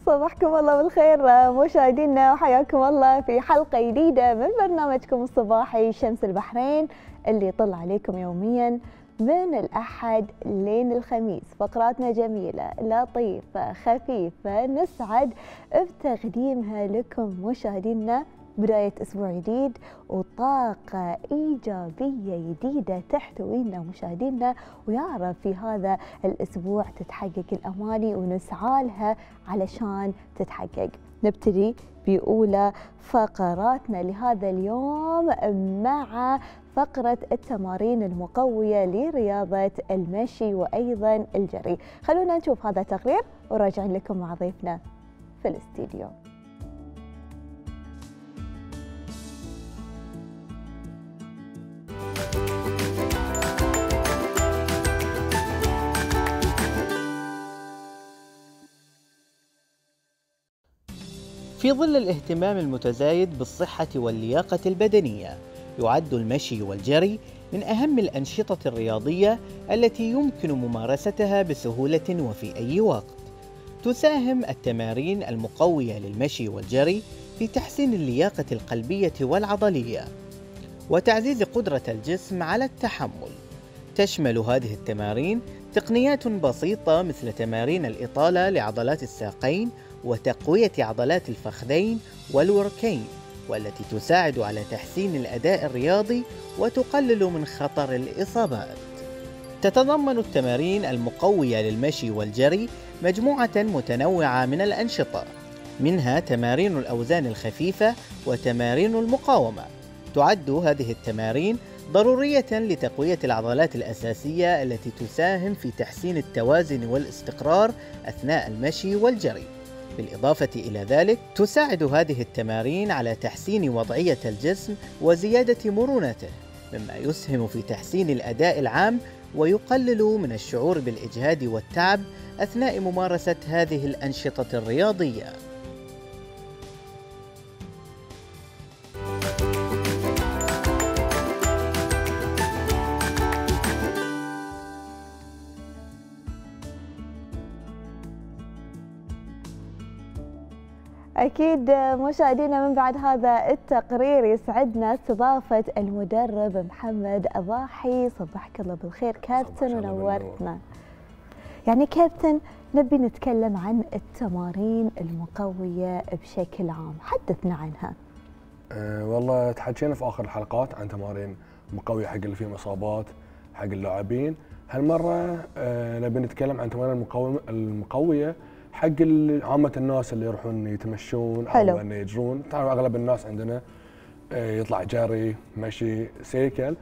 صباحكم الله بالخير مشاهدينا، وحياكم الله في حلقة جديدة من برنامجكم الصباحي شمس البحرين اللي يطل عليكم يوميا من الأحد لين الخميس. فقراتنا جميلة لطيفة خفيفة نسعد بتقديمها لكم مشاهدينا. بداية أسبوع جديد وطاقة إيجابية جديدة تحتوينا مشاهدينا، ويا رب في هذا الأسبوع تتحقق الأماني ونسعى لها علشان تتحقق. نبتدي بأولى فقراتنا لهذا اليوم مع فقرة التمارين المقوية لرياضة المشي وأيضا الجري. خلونا نشوف هذا التقرير وراجعين لكم مع ضيفنا في الاستديو. في ظل الاهتمام المتزايد بالصحة واللياقة البدنية، يعد المشي والجري من أهم الأنشطة الرياضية التي يمكن ممارستها بسهولة وفي أي وقت. تساهم التمارين المقوية للمشي والجري في تحسين اللياقة القلبية والعضلية وتعزيز قدرة الجسم على التحمل. تشمل هذه التمارين تقنيات بسيطة مثل تمارين الإطالة لعضلات الساقين وتقوية عضلات الفخذين والوركين، والتي تساعد على تحسين الأداء الرياضي وتقلل من خطر الإصابات. تتضمن التمارين المقوية للمشي والجري مجموعة متنوعة من الأنشطة، منها تمارين الأوزان الخفيفة وتمارين المقاومة. تعد هذه التمارين ضرورية لتقوية العضلات الأساسية التي تساهم في تحسين التوازن والاستقرار أثناء المشي والجري. بالإضافة إلى ذلك، تساعد هذه التمارين على تحسين وضعية الجسم وزيادة مرونته، مما يسهم في تحسين الأداء العام ويقلل من الشعور بالإجهاد والتعب أثناء ممارسة هذه الأنشطة الرياضية. أكيد مشاهدينا، من بعد هذا التقرير يسعدنا استضافة المدرب محمد الضاحي. صبحك الله بالخير كابتن ونورتنا. يعني كابتن، نبي نتكلم عن التمارين المقوية بشكل عام، حدثنا عنها. والله تحكينا في آخر الحلقات عن تمارين مقوية حق اللي فيهم إصابات، حق اللاعبين. هالمرة نبي نتكلم عن تمارين المقوية حق عامة الناس اللي يروحون يتمشون أو أن يجرون. تعرف أغلب الناس عندنا يطلع جري، مشي، سيكل،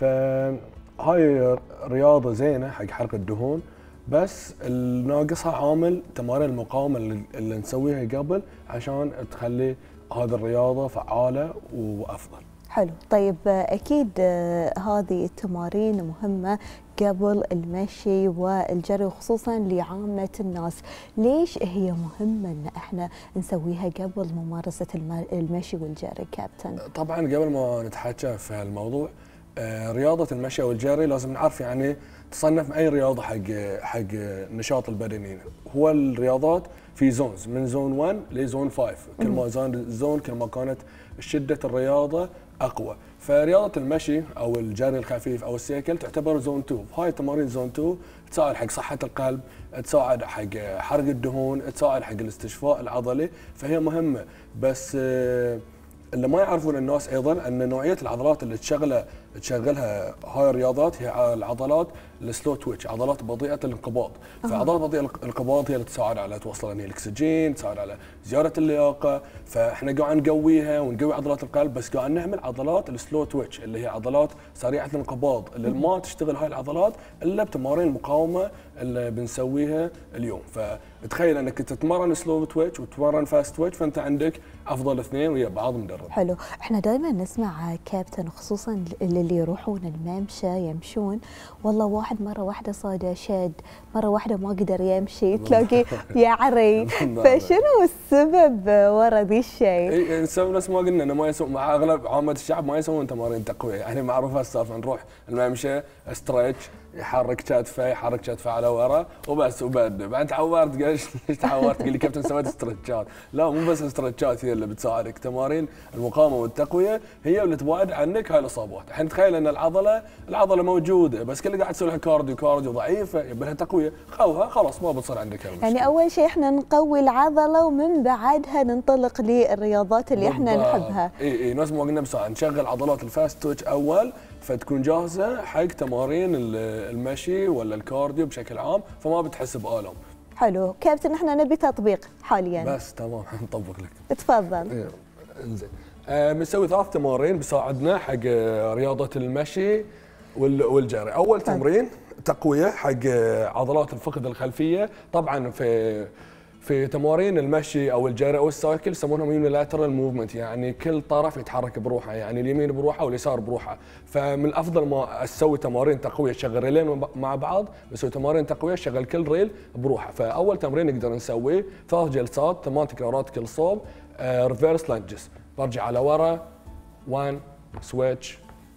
فهاي رياضة زينة حق حرق الدهون، بس ناقصها عامل تمارين المقاومة اللي نسويها قبل عشان تخلي هذه الرياضة فعالة وأفضل. حلو. طيب أكيد هذه التمارين مهمة قبل المشي والجري، وخصوصا لعامة الناس. ليش هي مهمة ان احنا نسويها قبل ممارسة المشي والجري كابتن؟ طبعا قبل ما نتحكى في هالموضوع، رياضة المشي والجري لازم نعرف يعني تصنف اي رياضة حق النشاط البدني. هو الرياضات في زونز، من زون 1 لزون 5، كل ما زاد الزون كل ما كانت شدة الرياضة أقوى. فرياضة المشي أو الجري الخفيف أو السيكل تعتبر زون 2. هاي تمارين زون 2 تساعد حق صحة القلب، تساعد حق حرق الدهون، تساعد حق الاستشفاء العضلي، فهي مهمة. بس اللي ما يعرفون الناس أيضا أن نوعية العضلات اللي تشغلها هاي الرياضات هي العضلات السلو تويتش، عضلات بطيئة الانقباض. فعضلات بطيئة الانقباض هي اللي تساعد على توصل الأكسجين، تساعد على زيادة اللياقة. فاحنا قاعد نقويها ونقوي عضلات القلب، بس قاعد نعمل عضلات السلو تويتش اللي هي عضلات سريعة الانقباض، اللي ما تشتغل هاي العضلات الا بتمارين المقاومة اللي بنسويها اليوم. فتخيل انك تتمرن سلو تويتش وتتمرن فاست تويتش، فانت عندك افضل اثنين ويا بعض مدرب. حلو. احنا دائما نسمع كابتن، خصوصا اللي يروحون الممشى يمشون، والله واحد مره واحده صاده شد، مره واحده ما قدر يمشي، تلاقي يعري. فشنو السبب ورا ذي الشيء؟ السبب نفس ما قلنا انه ما يسوون مع اغلب عامه الشعب، ما يسوون تمارين تقويه. يعني معروفه السالفه، نروح الممشى ستريتش، يحرك كتفه على ورا وبس وبدأ. بعد تعورت قال ليش تعورت؟ قال لي كابتن سويت استرتشات. لا مو بس استرتشات هي اللي بتساعدك، تمارين المقاومه والتقويه هي اللي تبعد عنك هاي الاصابات. الحين تخيل ان العضله موجوده بس كل قاعد تسوي لها كارديو ضعيفه، يبي لها تقويه، قوها خلاص ما بتصير عندك هالمشكله. يعني اول شيء احنا نقوي العضله ومن بعدها ننطلق للرياضات اللي احنا نحبها. اي نفس ما قلنا بساعه نشغل عضلات الفاست تويتش اول فتكون جاهزه حق تمارين المشي ولا الكارديو بشكل عام، فما بتحس بآلام. حلو كابتن، احنا نبي تطبيق حاليا. بس تمام نطبق لك. تفضل. انزين بنسوي 3 تمارين بيساعدنا حق رياضه المشي والجري. اول تمرين تقويه حق عضلات الفخذ الخلفيه. طبعا في تمارين المشي او الجري او السايكل يسمونهم يونيلاترال موفمنت، يعني كل طرف يتحرك بروحه، يعني اليمين بروحه واليسار بروحه. فمن الافضل ما اسوي تمارين تقويه تشغل ريلين مع بعض، بسوي تمارين تقويه تشغل كل ريل بروحه. فاول تمرين نقدر نسويه 3 جلسات 8 تكرارات كل صوب، ريفيرس لانجز. برجع على ورا 1 سويتش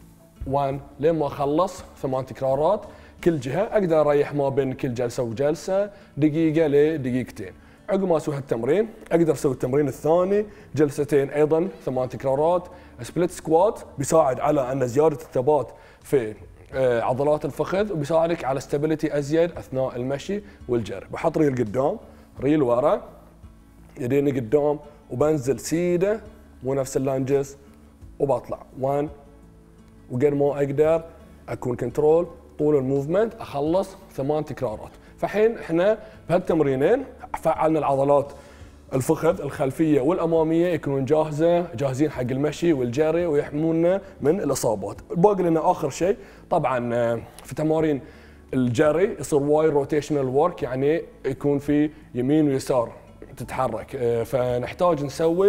1 لين ما اخلص 8 تكرارات كل جهه. اقدر اريح ما بين كل جلسه وجلسه دقيقه لدقيقتين. عقب ما اسوي هالتمرين اقدر اسوي التمرين الثاني جلستين ايضا 8 تكرارات سبليت سكوات، بيساعد على ان زياده الثبات في عضلات الفخذ وبيساعدك على استابيليتي ازيد اثناء المشي والجري. بحط ريل قدام ريل ورا، يديني قدام وبنزل سيده مو نفس اللانجز وبطلع 1 وقد ما اقدر اكون كنترول طول الموفمنت اخلص 8 تكرارات. فحين احنا بهالتمرينين فعلنا العضلات الفخذ الخلفيه والاماميه يكونون جاهزين حق المشي والجري ويحمونا من الاصابات. باقي لنا اخر شيء طبعا في تمارين الجري يصير وايد روتيشنال ورك، يعني يكون في يمين ويسار تتحرك. فنحتاج نسوي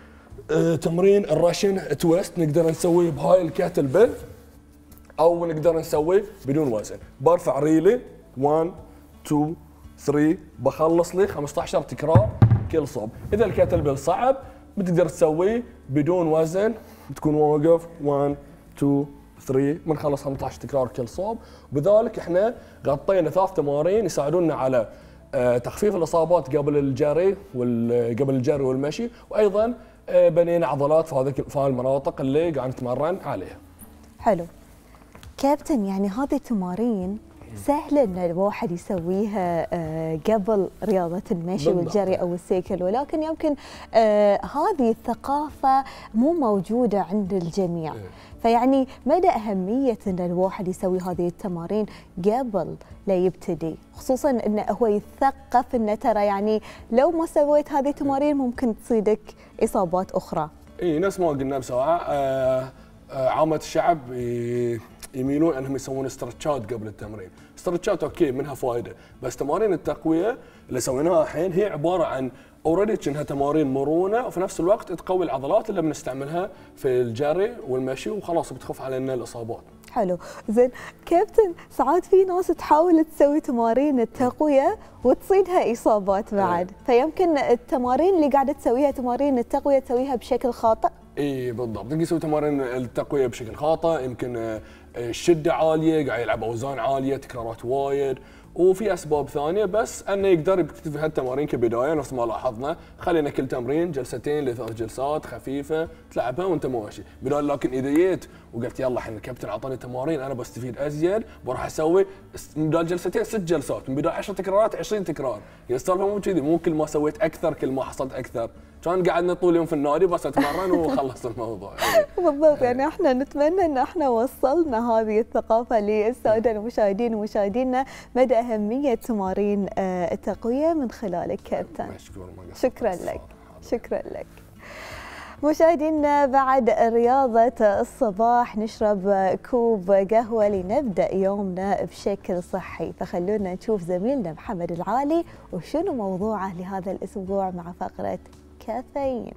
تمرين الراشن تويست، نقدر نسويه بهاي الكاتل بيل او نقدر نسويه بدون وزن. برفع ريلي 1 2 3 بخلص لي 15 تكرار كل صوب. اذا الكاتل بيل صعب بتقدر تسويه بدون وزن، بتكون واقف 1 2 3 بنخلص 15 تكرار كل صوب. وبذلك احنا غطينا 3 تمارين يساعدونا على تخفيف الاصابات قبل الجري والمشي، وايضا بنينا عضلات في هذه المناطق اللي قاعد نتمرن عليها. حلو كابتن، يعني هذه التمارين سهلة ان الواحد يسويها قبل رياضة المشي والجري او السيكل، ولكن يمكن هذه الثقافة مو موجودة عند الجميع. فيعني مدى أهمية ان الواحد يسوي هذه التمارين قبل لا يبتدي، خصوصا انه هو يتثقف انه ترى يعني لو ما سويت هذه التمارين ممكن تصيدك اصابات اخرى. اي نفس ما قلنا بساعة عامة الشعب يميلون انهم يسوون استرتشات قبل التمرين. استرتشات اوكي منها فائده، بس تمارين التقويه اللي سويناها الحين هي عباره عن اوريدي كأنها تمارين مرونه، وفي نفس الوقت تقوي العضلات اللي بنستعملها في الجري والمشي وخلاص بتخف علينا الاصابات. حلو، زين كابتن، ساعات في ناس تحاول تسوي تمارين التقويه وتصيدها اصابات بعد، فيمكن التمارين اللي قاعده تسويها تمارين التقويه تسويها بشكل خاطئ. اي بالضبط، تقدر تسوي تمارين التقويه بشكل خاطئ، يمكن الشده عاليه، قاعد يلعب اوزان عاليه، تكرارات وايد، وفي اسباب ثانيه، بس انه يقدر يبتدي في هالتمارين كبدايه نفس ما لاحظنا، خلينا كل تمرين جلستين ل3 جلسات خفيفه تلعبها وانت ماشي، بدال لكن اذا جيت وقلت يلا الحين الكابتن اعطاني تمارين انا بستفيد ازيد بروح اسوي بدال جلستين 6 جلسات، من بدال 10 تكرارات 20 تكرار، يعني السالفه مو كذي، مو كل ما سويت اكثر كل ما حصلت اكثر، كان قعدنا طول اليوم في النادي بس اتمرن وخلص الموضوع. بالضبط، يعني احنا نتمنى ان احنا وصلنا هذه الثقافه للساده المشاهدين ومشاهدينا مدى اهميه تمارين التقويه من خلالك كابتن. شكرا لك، شكرا لك. مشاهدينا بعد رياضة الصباح نشرب كوب قهوة لنبدأ يومنا بشكل صحي، فخلونا نشوف زميلنا محمد العالي وشنو موضوعه لهذا الأسبوع مع فقرة كافيين.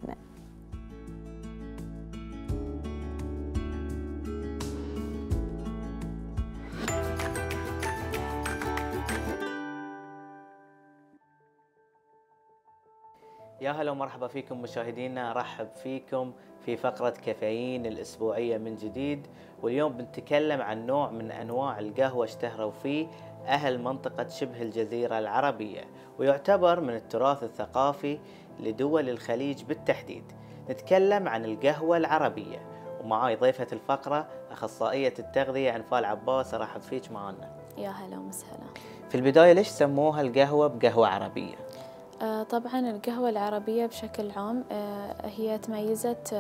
يا هلا ومرحبا فيكم مشاهدينا، ارحب فيكم في فقرة كافيين الأسبوعية من جديد. واليوم بنتكلم عن نوع من أنواع القهوة اشتهروا فيه أهل منطقة شبه الجزيرة العربية، ويعتبر من التراث الثقافي لدول الخليج بالتحديد. نتكلم عن القهوة العربية، ومعاي ضيفة الفقرة أخصائية التغذية أنفال عباس. ارحب فيك معنا. يا هلا وسهلا. في البداية ليش سموها القهوة بقهوة عربية؟ طبعا القهوة العربية بشكل عام هي تميزت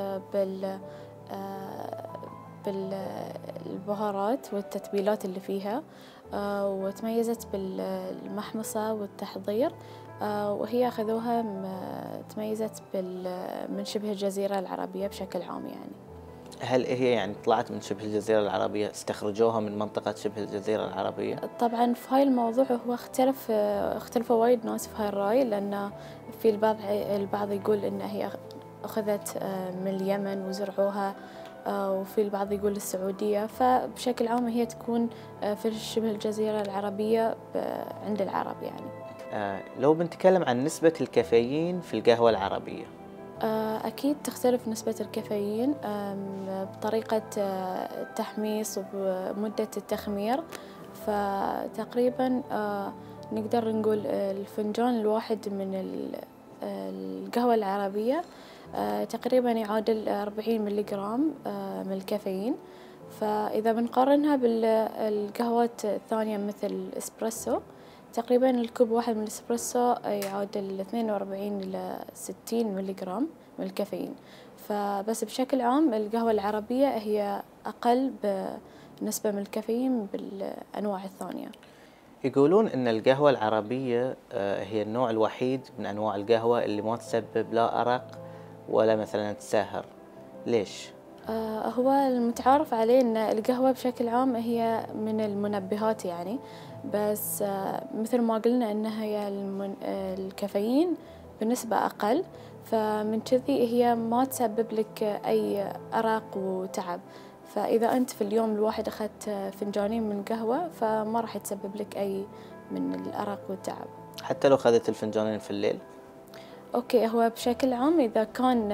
بالبهارات والتتبيلات اللي فيها، وتميزت بالمحمصة والتحضير، وهي أخذوها تميزت من شبه الجزيرة العربية بشكل عام. يعني هل هي يعني طلعت من شبه الجزيرة العربية، استخرجوها من منطقة شبه الجزيرة العربية؟ طبعا في هاي الموضوع هو اختلفوا وايد ناس في هاي الرأي، لأن في البعض يقول إن هي أخذت من اليمن وزرعوها، وفي البعض يقول السعودية. فبشكل عام هي تكون في شبه الجزيرة العربية عند العرب. يعني لو بنتكلم عن نسبة الكافيين في القهوة العربية، أكيد تختلف نسبة الكافيين بطريقة التحميص وبمدة التخمير. فتقريبا نقدر نقول الفنجان الواحد من القهوة العربية تقريبا يعادل 40 ملغرام من الكافيين. فإذا بنقارنها بالقهوات الثانية مثل الإسبريسو، تقريبا الكوب واحد من الإسبريسو يعادل 42 إلى 60 ملغرام من الكافيين. فبس بشكل عام القهوة العربية هي أقل بنسبة من الكافيين بالأنواع الثانية. يقولون إن القهوة العربية هي النوع الوحيد من أنواع القهوة اللي ما تسبب لا أرق ولا مثلا تسهر. ليش؟ هو المتعارف عليه أن القهوة بشكل عام هي من المنبهات، يعني بس مثل ما قلنا أن هي الكافيين بنسبة أقل، فمن كذي هي ما تسبب لك أي أرق وتعب. فإذا أنت في اليوم الواحد أخذت فنجانين من قهوة فما راح يتسبب لك أي من الأرق والتعب. حتى لو أخذت الفنجانين في الليل؟ أوكي، هو بشكل عام إذا كان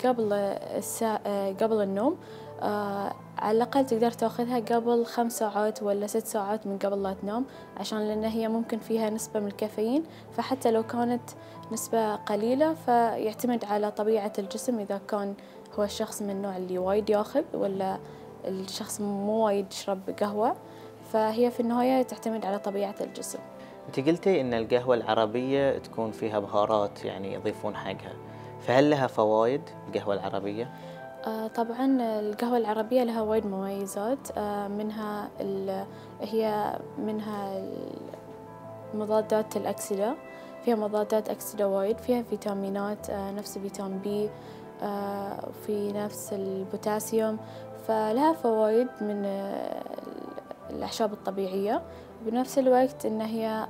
قبل النوم، على الأقل تقدر تأخذها قبل 5 ساعات ولا 6 ساعات من قبل لا تنام، عشان لأن هي ممكن فيها نسبة من الكافيين. فحتى لو كانت نسبة قليلة فيعتمد على طبيعة الجسم، إذا كان هو الشخص من النوع اللي وايد ياخذ ولا الشخص مو وايد يشرب قهوة. فهي في النهاية تعتمد على طبيعة الجسم. أنت قلتي إن القهوة العربية تكون فيها بهارات يعني يضيفون حقها، فهل لها فوائد القهوة العربية؟ طبعا القهوة العربية لها وايد مميزات، منها مضادات الأكسدة. فيها مضادات أكسدة وايد، فيها فيتامينات نفس فيتامين بي، وفي نفس البوتاسيوم. فلها فوائد من الأعشاب الطبيعية. بنفس الوقت إن هي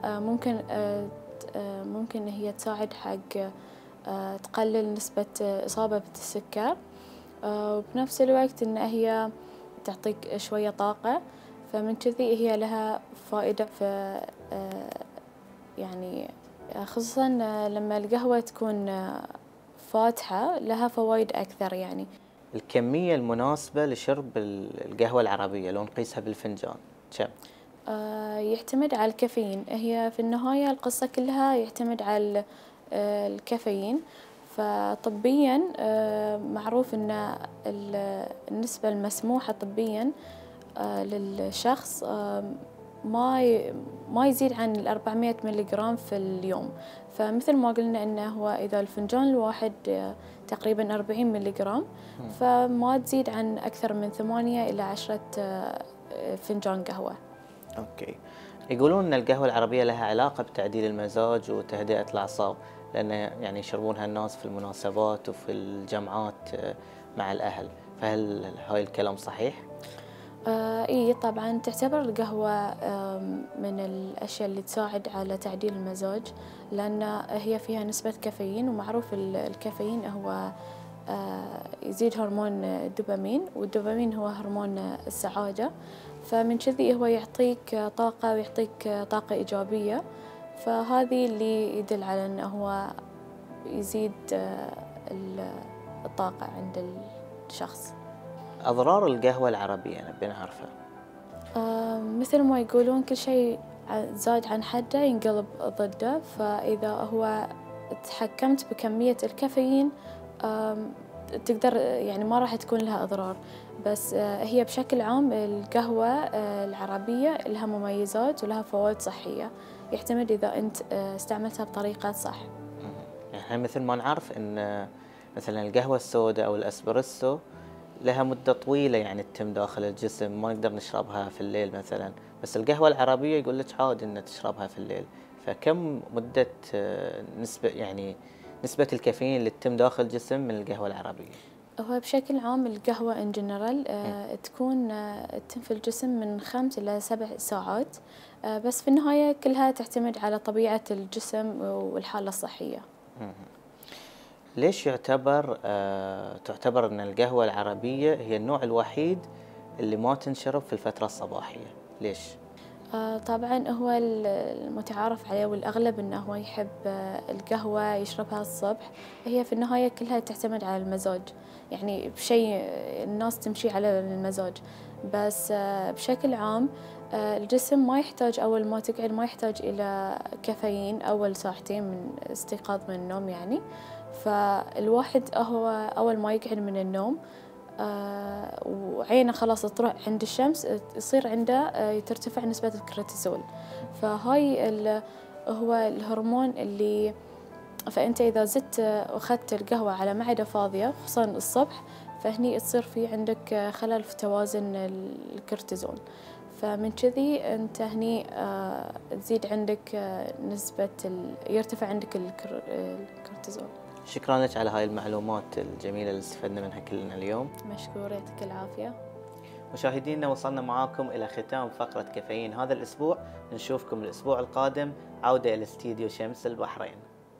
ممكن هي تساعد حق تقلل نسبة إصابة بالسكر، وبنفس الوقت إن هي تعطيك شوية طاقة. فمن كذي هي لها فائدة في يعني خصوصا لما القهوة تكون فاتحة لها فوائد أكثر. يعني الكمية المناسبة لشرب القهوة العربية لو نقيسها بالفنجان كم؟ يعتمد على الكافيين. هي في النهاية القصة كلها يعتمد على الكافيين. فطبيا معروف أن النسبة المسموحة طبيا للشخص ما يزيد عن 400 ملغرام في اليوم. فمثل ما قلنا أنه هو إذا الفنجان الواحد تقريبا 40 ملغرام، فما تزيد عن أكثر من 8 إلى 10 فنجان قهوة. أوكي. يقولون أن القهوة العربية لها علاقة بتعديل المزاج وتهدئة الأعصاب، لأن يعني يشربونها الناس في المناسبات وفي الجمعات مع الأهل، فهل هاي الكلام صحيح؟ إيه طبعا تعتبر القهوة من الأشياء اللي تساعد على تعديل المزاج، لأن هي فيها نسبة كافيين، ومعروف الكافيين هو يزيد هرمون الدوبامين، والدوبامين هو هرمون السعادة. فمن كذي هو يعطيك طاقة ويعطيك طاقة إيجابية. فهذه اللي يدل على أنه هو يزيد الطاقة عند الشخص. أضرار القهوة العربية نبي نعرفها. مثل ما يقولون كل شيء زاد عن حده ينقلب ضده، فإذا هو تحكمت بكمية الكافيين تقدر يعني ما راح تكون لها أضرار. بس هي بشكل عام القهوة العربية لها مميزات ولها فوائد صحية، يعتمد إذا أنت استعملتها بطريقة صح. يعني مثل ما نعرف أن مثلا القهوة السوداء أو الأسبريسو لها مدة طويلة يعني تتم داخل الجسم، ما نقدر نشربها في الليل مثلا، بس القهوة العربية يقول لك عادي أن تشربها في الليل. فكم مدة نسبة الكافيين اللي تتم داخل الجسم من القهوة العربية؟ هو بشكل عام القهوة إن جنرال تكون تتم في الجسم من 5 إلى 7 ساعات، بس في النهاية كلها تعتمد على طبيعة الجسم والحالة الصحية. ليش تعتبر أن القهوة العربية هي النوع الوحيد اللي ما تنشرب في الفترة الصباحية؟ ليش؟ طبعا هو المتعارف عليه والأغلب أنه هو يحب القهوة يشربها الصبح. هي في النهاية كلها تعتمد على المزاج، يعني بشيء الناس تمشي على المزاج، بس بشكل عام الجسم ما يحتاج أول ما تقعد ما يحتاج إلى كافيين أول ساعتين من استيقاظ من النوم يعني. فالواحد هو أول ما يقعد من النوم وعينه خلاص تروح عند الشمس يصير عنده ترتفع نسبة الكورتيزول، فهاي هو الهرمون اللي فأنت إذا زدت وأخذت القهوة على معدة فاضية خصوصا الصبح فهني تصير في عندك خلل في توازن الكورتيزول، فمن كذي أنت هني تزيد عندك نسبة يرتفع عندك الكورتيزول. شكرا لك على هاي المعلومات الجميلة اللي استفدنا منها كلنا اليوم. مشكورة، يعطيك العافية. مشاهدينا وصلنا معاكم إلى ختام فقرة كافيين هذا الأسبوع، نشوفكم الأسبوع القادم. عودة إلى استديو شمس البحرين.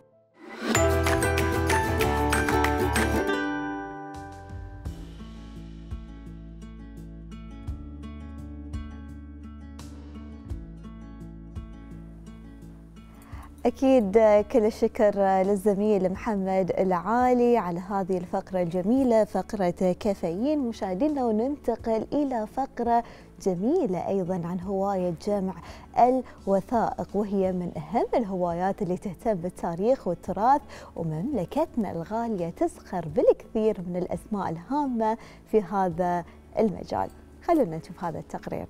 أكيد كل الشكر للزميل محمد العالي على هذه الفقرة الجميلة، فقرة كافيين. مشاهدينا وننتقل إلى فقرة جميلة أيضا عن هواية جمع الوثائق، وهي من أهم الهوايات اللي تهتم بالتاريخ والتراث، ومملكتنا الغالية تزخر بالكثير من الأسماء الهامة في هذا المجال. خلونا نشوف هذا التقرير.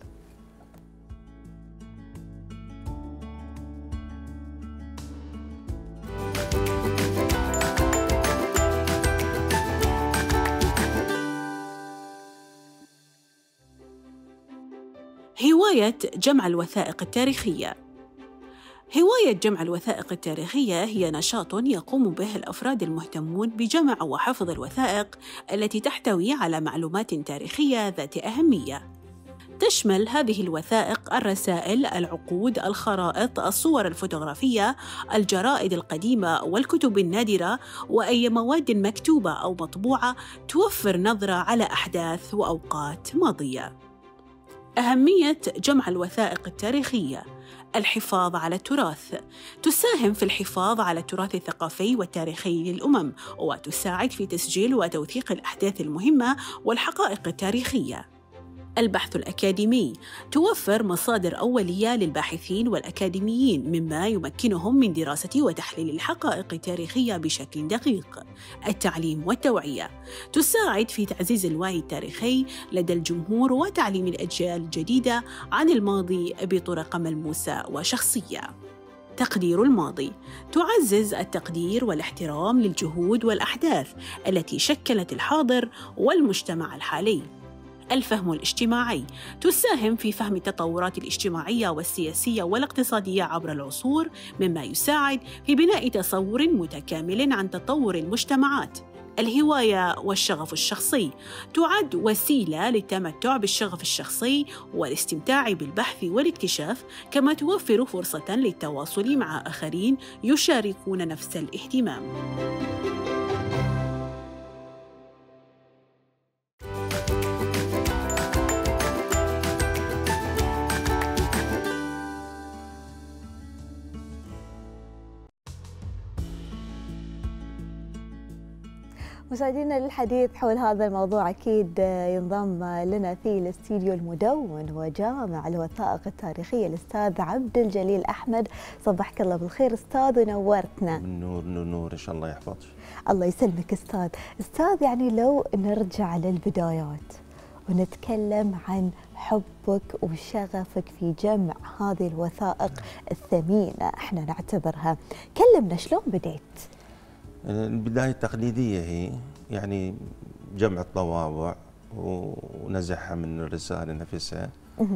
هواية جمع الوثائق التاريخية. هواية جمع الوثائق التاريخية هي نشاط يقوم به الأفراد المهتمون بجمع وحفظ الوثائق التي تحتوي على معلومات تاريخية ذات أهمية. تشمل هذه الوثائق الرسائل، العقود، الخرائط، الصور الفوتوغرافية، الجرائد القديمة والكتب النادرة، وأي مواد مكتوبة أو مطبوعة توفر نظرة على أحداث وأوقات ماضية. أهمية جمع الوثائق التاريخية: الحفاظ على التراث. تساهم في الحفاظ على التراث الثقافي والتاريخي للأمم، وتساعد في تسجيل وتوثيق الأحداث المهمة والحقائق التاريخية. البحث الأكاديمي. توفر مصادر أولية للباحثين والأكاديميين مما يمكنهم من دراسة وتحليل الحقائق التاريخية بشكل دقيق. التعليم والتوعية. تساعد في تعزيز الوعي التاريخي لدى الجمهور وتعليم الأجيال الجديدة عن الماضي بطرق ملموسة وشخصية. تقدير الماضي. تعزز التقدير والاحترام للجهود والأحداث التي شكلت الحاضر والمجتمع الحالي. الفهم الاجتماعي. تساهم في فهم التطورات الاجتماعية والسياسية والاقتصادية عبر العصور، مما يساعد في بناء تصور متكامل عن تطور المجتمعات. الهواية والشغف الشخصي. تعد وسيلة للتمتع بالشغف الشخصي والاستمتاع بالبحث والاكتشاف، كما توفر فرصة للتواصل مع آخرين يشاركون نفس الاهتمام. مشاهدينا للحديث حول هذا الموضوع أكيد ينضم لنا في الاستديو المدون وجامع الوثائق التاريخية الأستاذ عبد الجليل أحمد. صبحك الله بالخير أستاذ ونورتنا. نور نور نور، إن شاء الله يحفظك. الله يسلمك أستاذ يعني لو نرجع للبدايات ونتكلم عن حبك وشغفك في جمع هذه الوثائق الثمينة احنا نعتبرها، كلمنا شلون بديت؟ البداية التقليدية هي يعني جمع الطوابع ونزعها من الرسالة نفسها.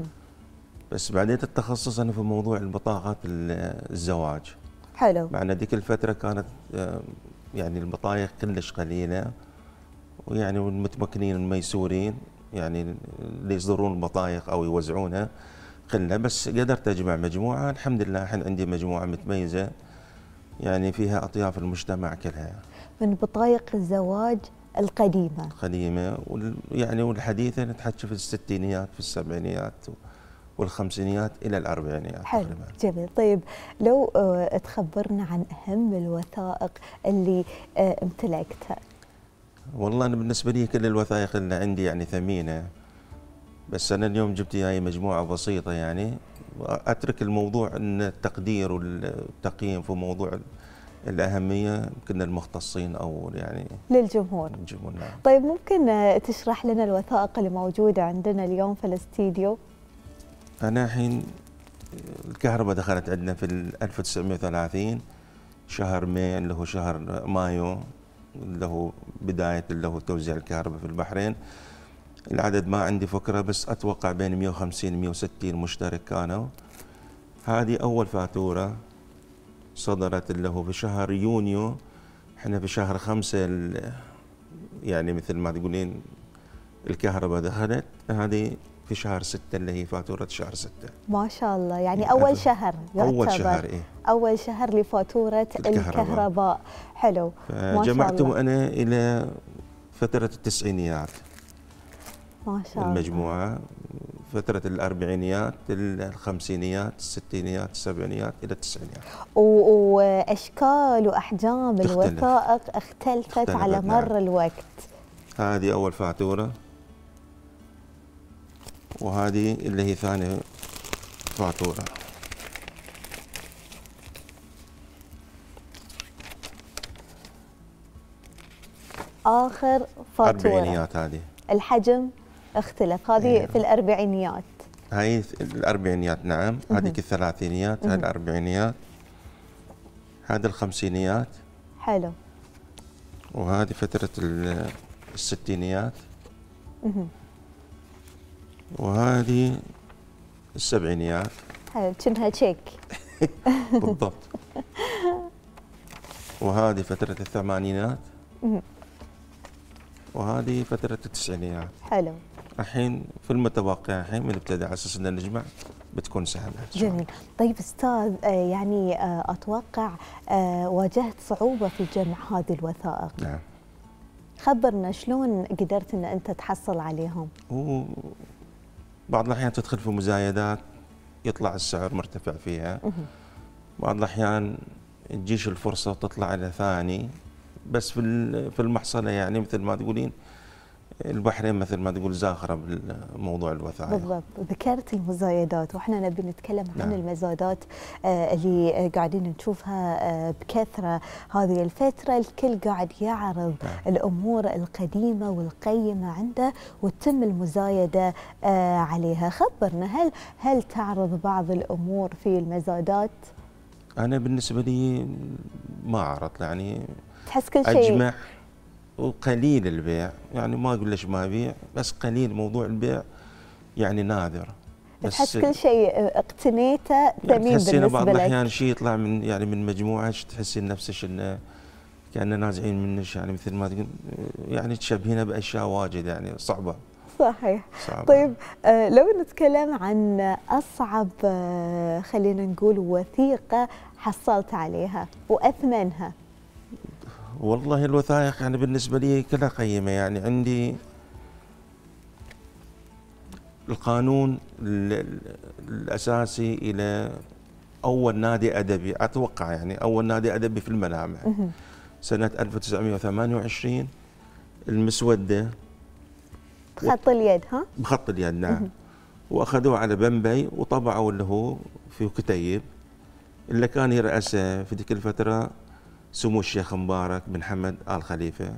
بس بعدين التخصص أنا في موضوع البطاقات الزواج. حلو. مع ذيك الفترة كانت يعني البطايق كلش قليلة، ويعني والمتمكنين الميسورين يعني اللي يصدرون البطايق أو يوزعونها قلة، بس قدرت أجمع مجموعة الحمد لله. الحين عندي مجموعة متميزة يعني فيها أطياف المجتمع كلها، من بطايق الزواج القديمة يعني والحديثة نتحكي في الستينيات في السبعينيات والخمسينيات إلى الأربعينيات. حلو جميل. طيب لو تخبرنا عن أهم الوثائق اللي امتلكتها. والله أنا بالنسبة لي كل الوثائق اللي عندي يعني ثمينة، بس أنا اليوم جبت هاي مجموعة بسيطة يعني أترك الموضوع أن التقدير والتقييم في موضوع الأهمية كنا المختصين أو يعني للجمهور. نعم. طيب ممكن تشرح لنا الوثائق اللي موجودة عندنا اليوم في الاستديو؟ أنا الحين الكهرباء دخلت عندنا في 1930 شهر ماي اللي هو شهر مايو اللي هو بداية اللي هو توزيع الكهرباء في البحرين. العدد ما عندي فكرة بس أتوقع بين 150 160 مشترك كانوا. هذه أول فاتورة صدرت اللي هو في شهر يونيو، احنا في شهر 5 يعني مثل ما تقولين الكهرباء دخلت. هذه في شهر 6 اللي هي فاتورة شهر 6. ما شاء الله، يعني أول شهر يعتبر. أول شهر إيه؟ أول شهر لفاتورة الكهرباء. حلو. جمعته أنا إلى فترة التسعينيات. ما شاء الله. المجموعة فترة الأربعينيات الخمسينيات الستينيات السبعينيات إلى التسعينيات. وأشكال وأحجام الوثائق اختلفت على مر نعم. الوقت. هذه أول فاتورة، وهذه اللي هي ثاني فاتورة. آخر فاتورة. أربعينيات. هذه الحجم اختلف، هذه في الأربعينيات. هاي الأربعينيات نعم. هذيك الثلاثينيات، هاي الأربعينيات، هذا الخمسينيات. حلو. وهذه فترة الستينيات. وهذه السبعينيات. حلو، كأنها تشيك. بالضبط. وهذه فترة الثمانينات. وهذه فترة التسعينيات. حلو. الحين في المتبقي الحين من ابتدى على اساس ان نجمع بتكون سهله. جميل. طيب استاذ يعني اتوقع واجهت صعوبه في جمع هذه الوثائق. نعم. خبرنا شلون قدرت ان انت تحصل عليهم؟ بعض الاحيان تدخل في مزايدات يطلع السعر مرتفع فيها. بعض الاحيان تجيش الفرصه وتطلع الى ثاني، بس في المحصله يعني مثل ما تقولين البحرين مثل ما تقول زاخره بموضوع الوثائق. بالضبط. ذكرت المزايدات واحنا نبي نتكلم عن نعم. المزايدات اللي قاعدين نشوفها بكثره هذه الفتره. الكل قاعد يعرض نعم. الامور القديمه والقيمه عنده وتتم المزايده عليها. خبرنا، هل تعرض بعض الامور في المزادات؟ انا بالنسبه لي ما عرضت، يعني تحس كل شيء اجمع وقليل البيع، يعني ما اقول ليش ما ابيع، بس قليل موضوع البيع يعني نادر. تحس كل شيء اقتنيته ثمين بالنسبه لك. تحسين بعض الاحيان شيء يطلع من يعني من مجموعه تحسين نفسك انه كاننا نازعين منك، يعني مثل ما تقول يعني تشبهينه باشياء واجد يعني صعبه. صحيح. صعبة. طيب لو نتكلم عن اصعب خلينا نقول وثيقه حصلت عليها واثمنها. والله الوثائق يعني بالنسبة لي كلها قيمة. يعني عندي القانون الأساسي إلى أول نادي أدبي، أتوقع يعني أول نادي أدبي في الملامح سنة 1928 المسودة خط اليد ها؟ بخط اليد نعم. واخذوه على بمبي وطبعوا اللي هو في كتيب اللي كان يرأسه في ذيك الفترة سمو الشيخ مبارك بن حمد آل خليفة،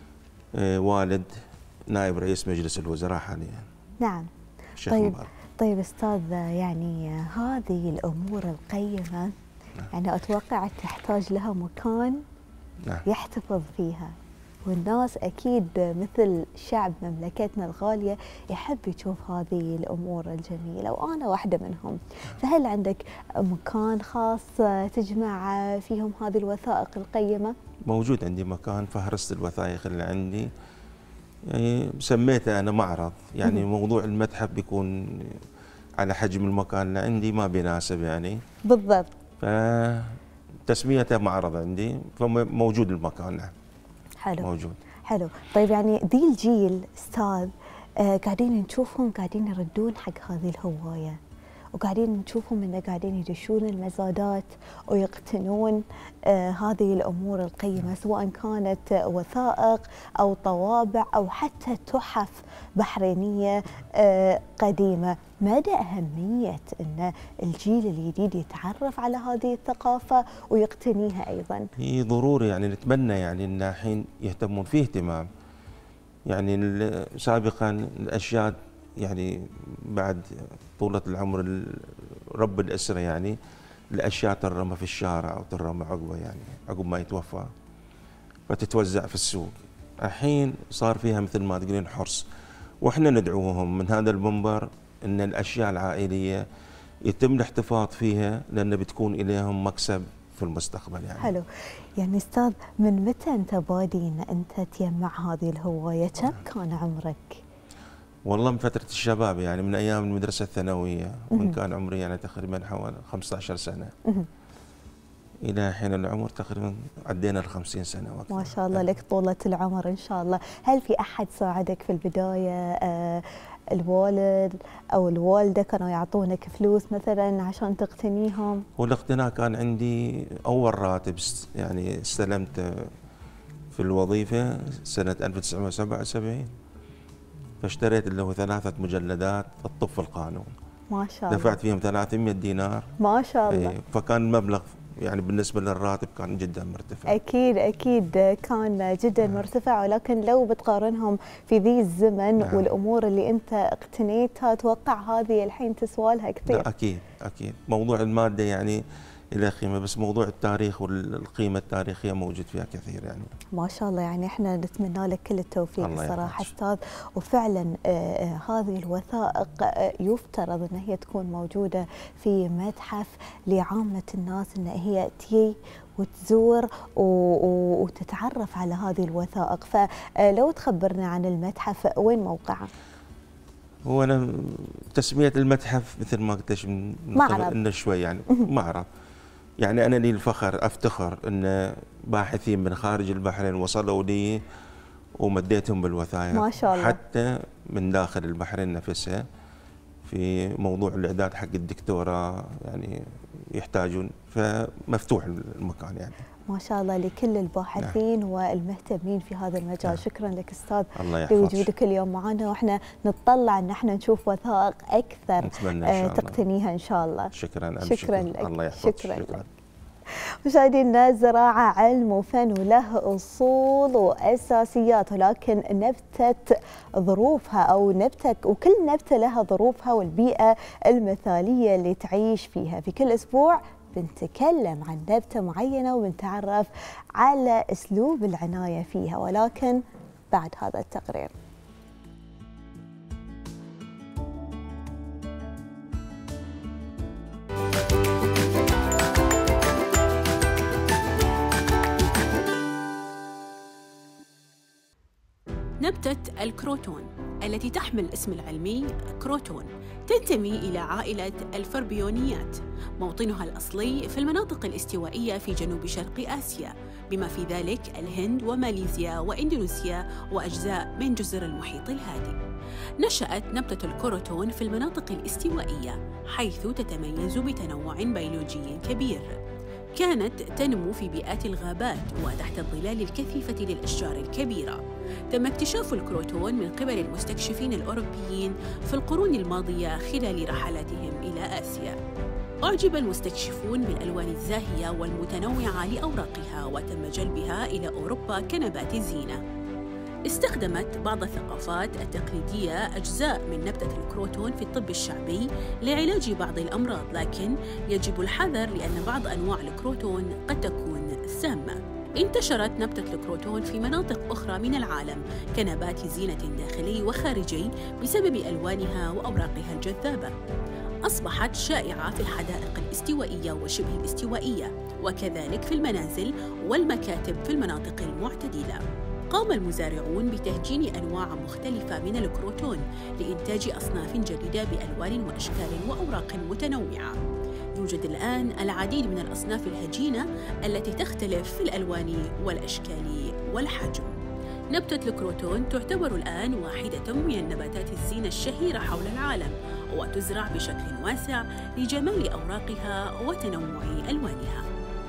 والد نائب رئيس مجلس الوزراء حاليا. نعم. الشيخ طيب مبارك. طيب استاذ، يعني هذه الامور القيمه يعني اتوقع تحتاج لها مكان نعم. يحتفظ فيها، والناس اكيد مثل شعب مملكتنا الغاليه يحب يشوف هذه الامور الجميله، وانا واحده منهم. فهل عندك مكان خاص تجمع فيهم هذه الوثائق القيمه؟ موجود عندي مكان فهرست الوثائق اللي عندي، يعني سميته انا معرض، يعني موضوع المتحف بيكون على حجم المكان اللي عندي ما بيناسب يعني. بالضبط. فتسميته معرض عندي، فموجود المكان. نعم. حلو. موجود. حلو. طيب يعني ذي الجيل استاذ قاعدين نشوفهم قاعدين يردون حق هذه الهوايه، وقاعدين نشوفهم انه قاعدين يدشون المزادات ويقتنون هذه الامور القيمه، سواء كانت وثائق او طوابع او حتى تحف بحرينيه قديمه. مدى اهميه ان الجيل الجديد يتعرف على هذه الثقافه ويقتنيها ايضا؟ هي ضروري، يعني نتمنى يعني ان الحين يهتمون فيه اهتمام. يعني سابقا الاشياء يعني بعد طولة العمر رب الأسرة يعني الأشياء ترمى في الشارع أو ترمى عقبه، يعني عقب ما يتوفى فتتوزع في السوق. الحين صار فيها مثل ما تقولين حرص، وإحنا ندعوهم من هذا المنبر أن الأشياء العائلية يتم الاحتفاظ فيها، لأن بتكون إليهم مكسب في المستقبل يعني. حلو. يعني أستاذ، من متى أنت بادي أن أنت تجمع هذه الهواية؟ كم كان عمرك؟ والله من فترة الشباب، يعني من أيام المدرسة الثانوية، من كان عمري يعني تقريبا حوالي 15 سنة إلى حين العمر تقريبا عدينا ال50 سنة وقتها. ما شاء الله لك طولة العمر إن شاء الله. هل في أحد ساعدك في البداية؟ الوالد أو الوالدة كانوا يعطونك فلوس مثلا عشان تقتنيهم؟ والاقتناء كان عندي أول راتب يعني استلمت في الوظيفة سنة 1977، فاشتريت اللي هو 3 مجلدات الطب القانون. ما شاء الله. دفعت فيهم 300 دينار. ما شاء الله. فكان المبلغ يعني بالنسبة للراتب كان جدا مرتفع. أكيد أكيد كان جدا مرتفع، ولكن لو بتقارنهم في ذي الزمن والأمور اللي أنت اقتنيتها، أتوقع هذه الحين تسوى لها كثير. لا أكيد أكيد. موضوع المادة يعني إلى قيمة، بس موضوع التاريخ والقيمة التاريخية موجود فيها كثير يعني. ما شاء الله. يعني احنا نتمنى لك كل التوفيق الصراحة أستاذ. وفعلا هذه الوثائق يفترض أن هي تكون موجودة في متحف لعامة الناس، أن هي تجي وتزور وتتعرف على هذه الوثائق. فلو تخبرنا عن المتحف، وين موقعه؟ هو أنا تسمية المتحف مثل ما قلت معرض شوي يعني معرض. يعني أنا لي الفخر أفتخر أن باحثين من خارج البحرين وصلوا لي ومديتهم بالوثائق، ما شاء الله، حتى من داخل البحرين نفسها في موضوع الإعداد حق الدكتوراه يعني يحتاجون، فمفتوح المكان يعني. ما شاء الله لكل الباحثين نعم. والمهتمين في هذا المجال. نعم. شكرا لك استاذ لوجودك اليوم معنا، واحنا نتطلع ان احنا نشوف وثائق اكثر تقتنيها ان شاء الله. شكرا لك. الله يحفظك. شكرا لك. مشاهدينا، الزراعة علم وفن وله أصول وأساسيات، ولكن نبتة ظروفها أو نبتة، وكل نبتة لها ظروفها والبيئة المثالية اللي تعيش فيها. في كل أسبوع بنتكلم عن نبتة معينة وبنتعرف على أسلوب العناية فيها، ولكن بعد هذا التقرير. نبتة الكروتون التي تحمل الاسم العلمي كروتون تنتمي إلى عائلة الفربيونيات. موطنها الأصلي في المناطق الاستوائية في جنوب شرق آسيا، بما في ذلك الهند وماليزيا وإندونيسيا وأجزاء من جزر المحيط الهادي. نشأت نبتة الكروتون في المناطق الاستوائية، حيث تتميز بتنوع بيولوجي كبير. كانت تنمو في بيئات الغابات وتحت الظلال الكثيفة للأشجار الكبيرة. تم اكتشاف الكروتون من قبل المستكشفين الأوروبيين في القرون الماضية خلال رحلاتهم إلى آسيا. أعجب المستكشفون بالألوان الزاهية والمتنوعة لأوراقها وتم جلبها إلى أوروبا كنبات زينة. استخدمت بعض الثقافات التقليدية أجزاء من نبتة الكروتون في الطب الشعبي لعلاج بعض الأمراض، لكن يجب الحذر لأن بعض أنواع الكروتون قد تكون سامة. انتشرت نبتة الكروتون في مناطق أخرى من العالم كنبات زينة داخلي وخارجي بسبب ألوانها وأوراقها الجذابة. أصبحت شائعة في الحدائق الاستوائية وشبه الاستوائية، وكذلك في المنازل والمكاتب في المناطق المعتدلة. قام المزارعون بتهجين أنواع مختلفة من الكروتون لإنتاج أصناف جديدة بألوان وأشكال وأوراق متنوعة. يوجد الآن العديد من الأصناف الهجينة التي تختلف في الألوان والأشكال والحجم. نبتة الكروتون تعتبر الآن واحدة من النباتات الزينة الشهيرة حول العالم، وتزرع بشكل واسع لجمال أوراقها وتنوع ألوانها.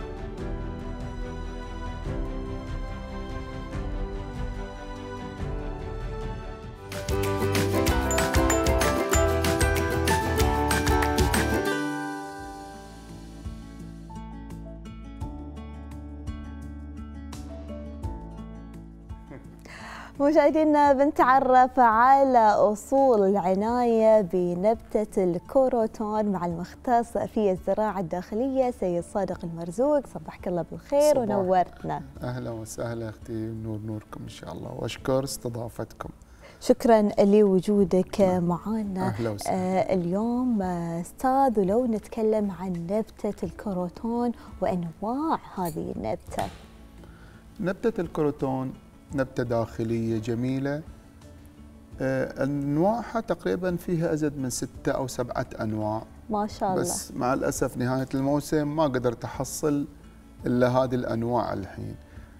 مشاهدينا بنتعرف على أصول العناية بنبتة الكروتون مع المختص في الزراعة الداخلية سيد صادق المرزوق. صبحك الله بالخير ونورتنا. أهلا وسهلا أختي، نوركم إن شاء الله، وأشكر استضافتكم. شكرا لوجودك معنا. أهلا وسهلا. اليوم أستاذ، ولو نتكلم عن نبتة الكروتون وأنواع هذه النبتة. نبتة الكروتون نبتة داخلية جميلة، أنواعها تقريبا فيها أزيد من 6 أو 7 أنواع ما شاء الله. بس مع الأسف نهاية الموسم ما قدرت أحصل إلا هذه الأنواع الحين.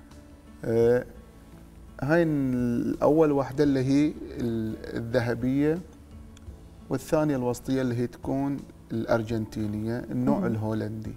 هاي الأول واحدة اللي هي الذهبية، والثانية الوسطية اللي هي تكون الأرجنتينية، النوع الهولندي.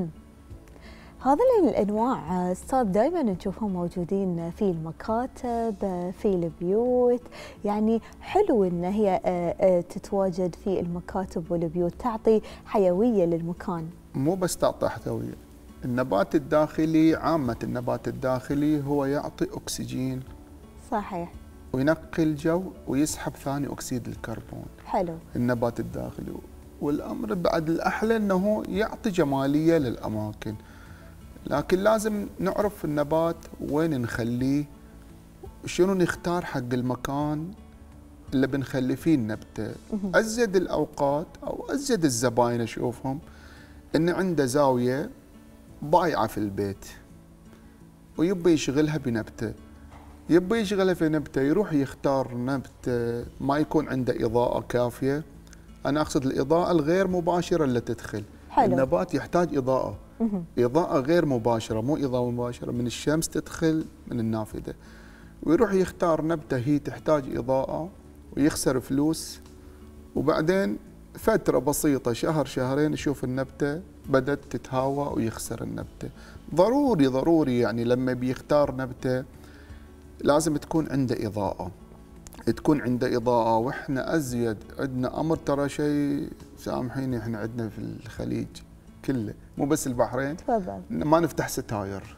هذا الأنواع أستاذ دائما نشوفهم موجودين في المكاتب، في البيوت، يعني حلو إن هي تتواجد في المكاتب والبيوت، تعطي حيوية للمكان. مو بس تعطي حيوية، النبات الداخلي، عامة النبات الداخلي هو يعطي أكسجين. صحيح. وينقي الجو ويسحب ثاني أكسيد الكربون. حلو. النبات الداخلي، والأمر بعد الأحلى أنه يعطي جمالية للأماكن، لكن لازم نعرف النبات وين نخليه، شنو نختار حق المكان اللي بنخلي فيه النبتة. أزيد الأوقات أو أزيد الزباين أشوفهم إن عنده زاوية ضايعة في البيت ويبي يشغلها بنبتة، يبي يشغلها في نبتة، يروح يختار نبتة ما يكون عنده إضاءة كافية. أنا أقصد الإضاءة الغير مباشرة اللي تدخل. حلو. النبات يحتاج إضاءة، إضاءة غير مباشرة، مو إضاءة مباشرة من الشمس تدخل من النافذة، ويروح يختار نبتة هي تحتاج إضاءة ويخسر فلوس، وبعدين فترة بسيطة شهر شهرين يشوف النبتة بدأت تتهاوى ويخسر النبتة. ضروري يعني لما بيختار نبتة لازم تكون عنده إضاءة، تكون عنده إضاءة. وإحنا أزيد عندنا أمر، ترى شيء سامحيني، إحنا عندنا في الخليج كله مو بس البحرين، تفضل، ما نفتح ستاير.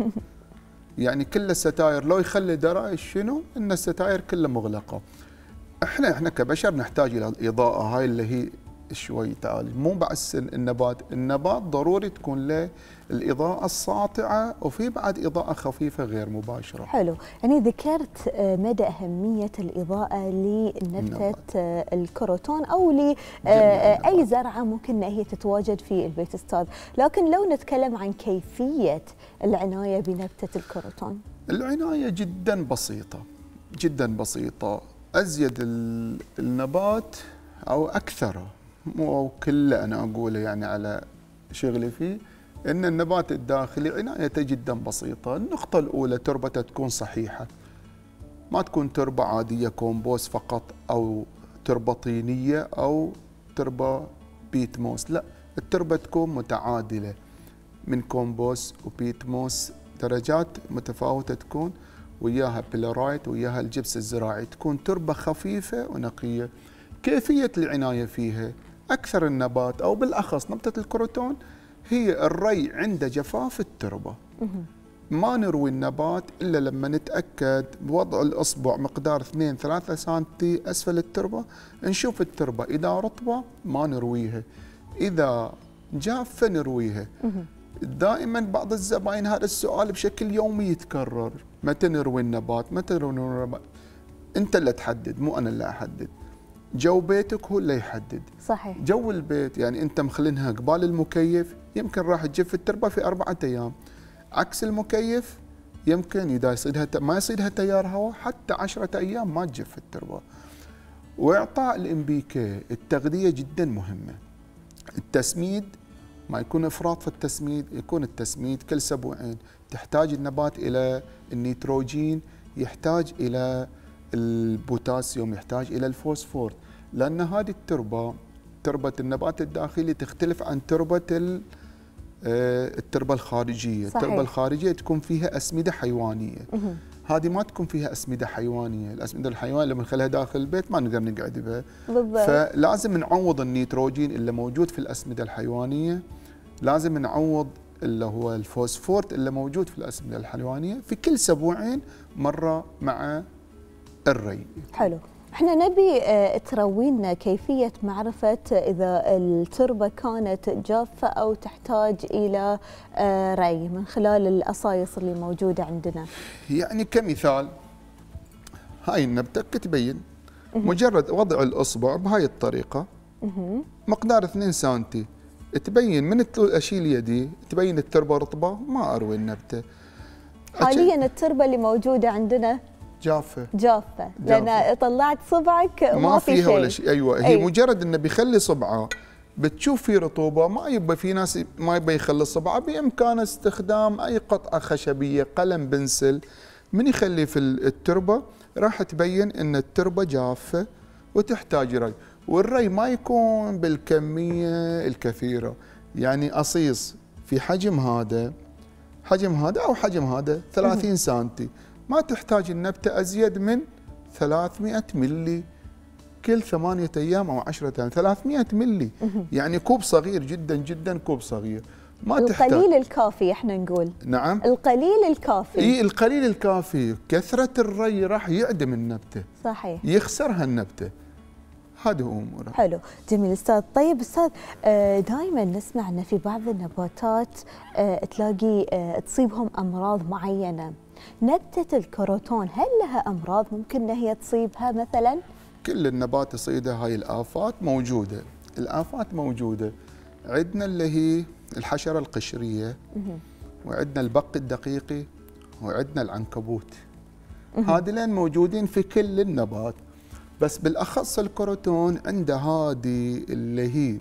يعني كل الستاير لو يخلي درايش شنو ان الستاير كلها مغلقه. احنا كبشر نحتاج الى الاضاءه هاي اللي هي شوي تعالج، مو بس النبات ضروري تكون له الاضاءه الساطعه، وفي بعد اضاءه خفيفه غير مباشره. حلو، يعني ذكرت مدى اهميه الاضاءه لنبته الكروتون او لاي زرعه ممكن ان هي تتواجد في البيت استاذ، لكن لو نتكلم عن كيفيه العنايه بنبته الكروتون. العنايه جدا بسيطه، جدا بسيطه. ازيد النبات او اكثره، مو كله انا اقوله يعني على شغلي فيه، ان النبات الداخلي عنايته جدا بسيطه. النقطه الاولى تربته تكون صحيحه، ما تكون تربه عاديه كومبوست فقط او تربه طينيه او تربه بيت موس، لا، التربه تكون متعادله، من كومبوست وبيت موس، درجات متفاوتة تكون، وياها بيلورايت وياها الجبس الزراعي، تكون تربة خفيفة ونقية. كيفية العناية فيها، أكثر النبات أو بالأخص نبتة الكروتون هي الري عند جفاف التربة. ما نروي النبات إلا لما نتأكد بوضع الإصبع مقدار 2-3 سنتي أسفل التربة، نشوف التربة إذا رطبة ما نرويها، إذا جافة نرويها. دائما بعض الزباين هذا السؤال بشكل يومي يتكرر، متى نروي النبات؟ متى نروي النبات؟ أنت اللي تحدد، مو أنا اللي أحدد. جو بيتك هو اللي يحدد. صحيح. جو البيت يعني أنت مخلينها قبال المكيف، يمكن راح تجف التربة في 4 أيام. عكس المكيف يمكن إذا يصيدها ما يصيدها تيار هواء حتى 10 أيام ما تجف التربة. وإعطاء الإنبيكي التغذية جدا مهمة. التسميد ما يكون إفراط في التسميد، يكون التسميد كل 2 أسبوع. تحتاج النبات إلى النيتروجين، يحتاج إلى البوتاسيوم، يحتاج إلى الفوسفور، لأن هذه التربة، تربة النبات الداخلي تختلف عن التربة الخارجية. صحيح. التربة الخارجية تكون فيها أسمدة حيوانية، هذه ما تكون فيها أسمدة حيوانية. الأسمدة الحيوانية لما نخليها داخل البيت ما نقدر نقعد بها. بالضبط. فلازم نعوض النيتروجين اللي موجود في الأسمدة الحيوانية، لازم نعوض اللي هو الفوسفور اللي موجود في الأسمدة الحيوانية في كل 2 أسبوع مرة مع الري. حلو. احنا نبي تروينا كيفية معرفة إذا التربة كانت جافة أو تحتاج إلى ري من خلال الأصايص اللي موجودة عندنا. يعني كمثال، هاي النبتة تبين مجرد وضع الإصبع بهاي الطريقة مقدار 2 سنتي، تبين من أشيل يدي تبين التربة رطبة، ما أروي النبتة. حاليا التربة اللي موجودة عندنا جافة لأن طلعت صبعك ما في فيها شيء ولا شيء. أيوة. هي مجرد إنه بيخلي صبعه بتشوف في رطوبة، ما يبقى في ناس ما يبقى يخلي صبعه، بإمكانه استخدام أي قطعة خشبية، قلم، بنسل، من يخلي في التربة راح تبين إن التربة جافة وتحتاج ري. والري ما يكون بالكمية الكثيرة، يعني أصيص في حجم هذا أو حجم هذا 30 سنتي، ما تحتاج النبتة أزيد من 300 ملي كل 8 أيام أو 10 أيام. 300 ملي يعني كوب صغير جدا جدا، كوب صغير ما تحتاج. القليل الكافي احنا نقول. نعم، القليل الكافي. اي القليل الكافي. كثرة الري راح يعدم النبتة. صحيح. يخسرها النبتة. هذه أموره. حلو، جميل أستاذ. طيب أستاذ، دائما نسمع أن في بعض النباتات تلاقي تصيبهم أمراض معينة. نبتة الكروتون هل لها أمراض ممكن أن هي تصيبها مثلا؟ كل النبات يصيدها هاي الآفات موجودة. الآفات موجودة عندنا اللي هي الحشرة القشرية، وعندنا البق الدقيقي، وعندنا العنكبوت. هذين موجودين في كل النبات، بس بالأخص الكروتون عنده هذه اللي هي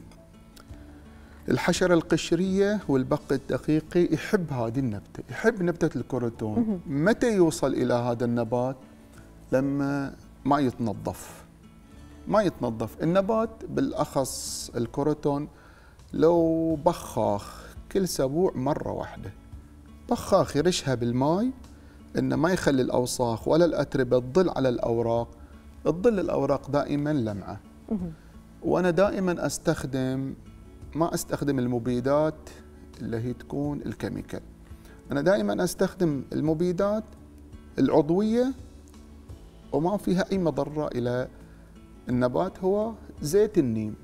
الحشرة القشرية والبق الدقيقي. يحب هذه النبتة، يحب نبتة الكروتون. متى يوصل إلى هذا النبات؟ لما ما يتنظف. النبات بالأخص الكروتون لو بخاخ كل 2 أسبوع مرة واحدة، بخاخ يرشها بالماء، إنه ما يخلي الأوساخ ولا الأتربة تظل على الأوراق. تظل الأوراق دائما لمعة. وأنا دائما ما أستخدم المبيدات اللي هي تكون الكيميكال. أنا دائما أستخدم المبيدات العضوية وما فيها أي مضرة إلى النبات. هو زيت النيم.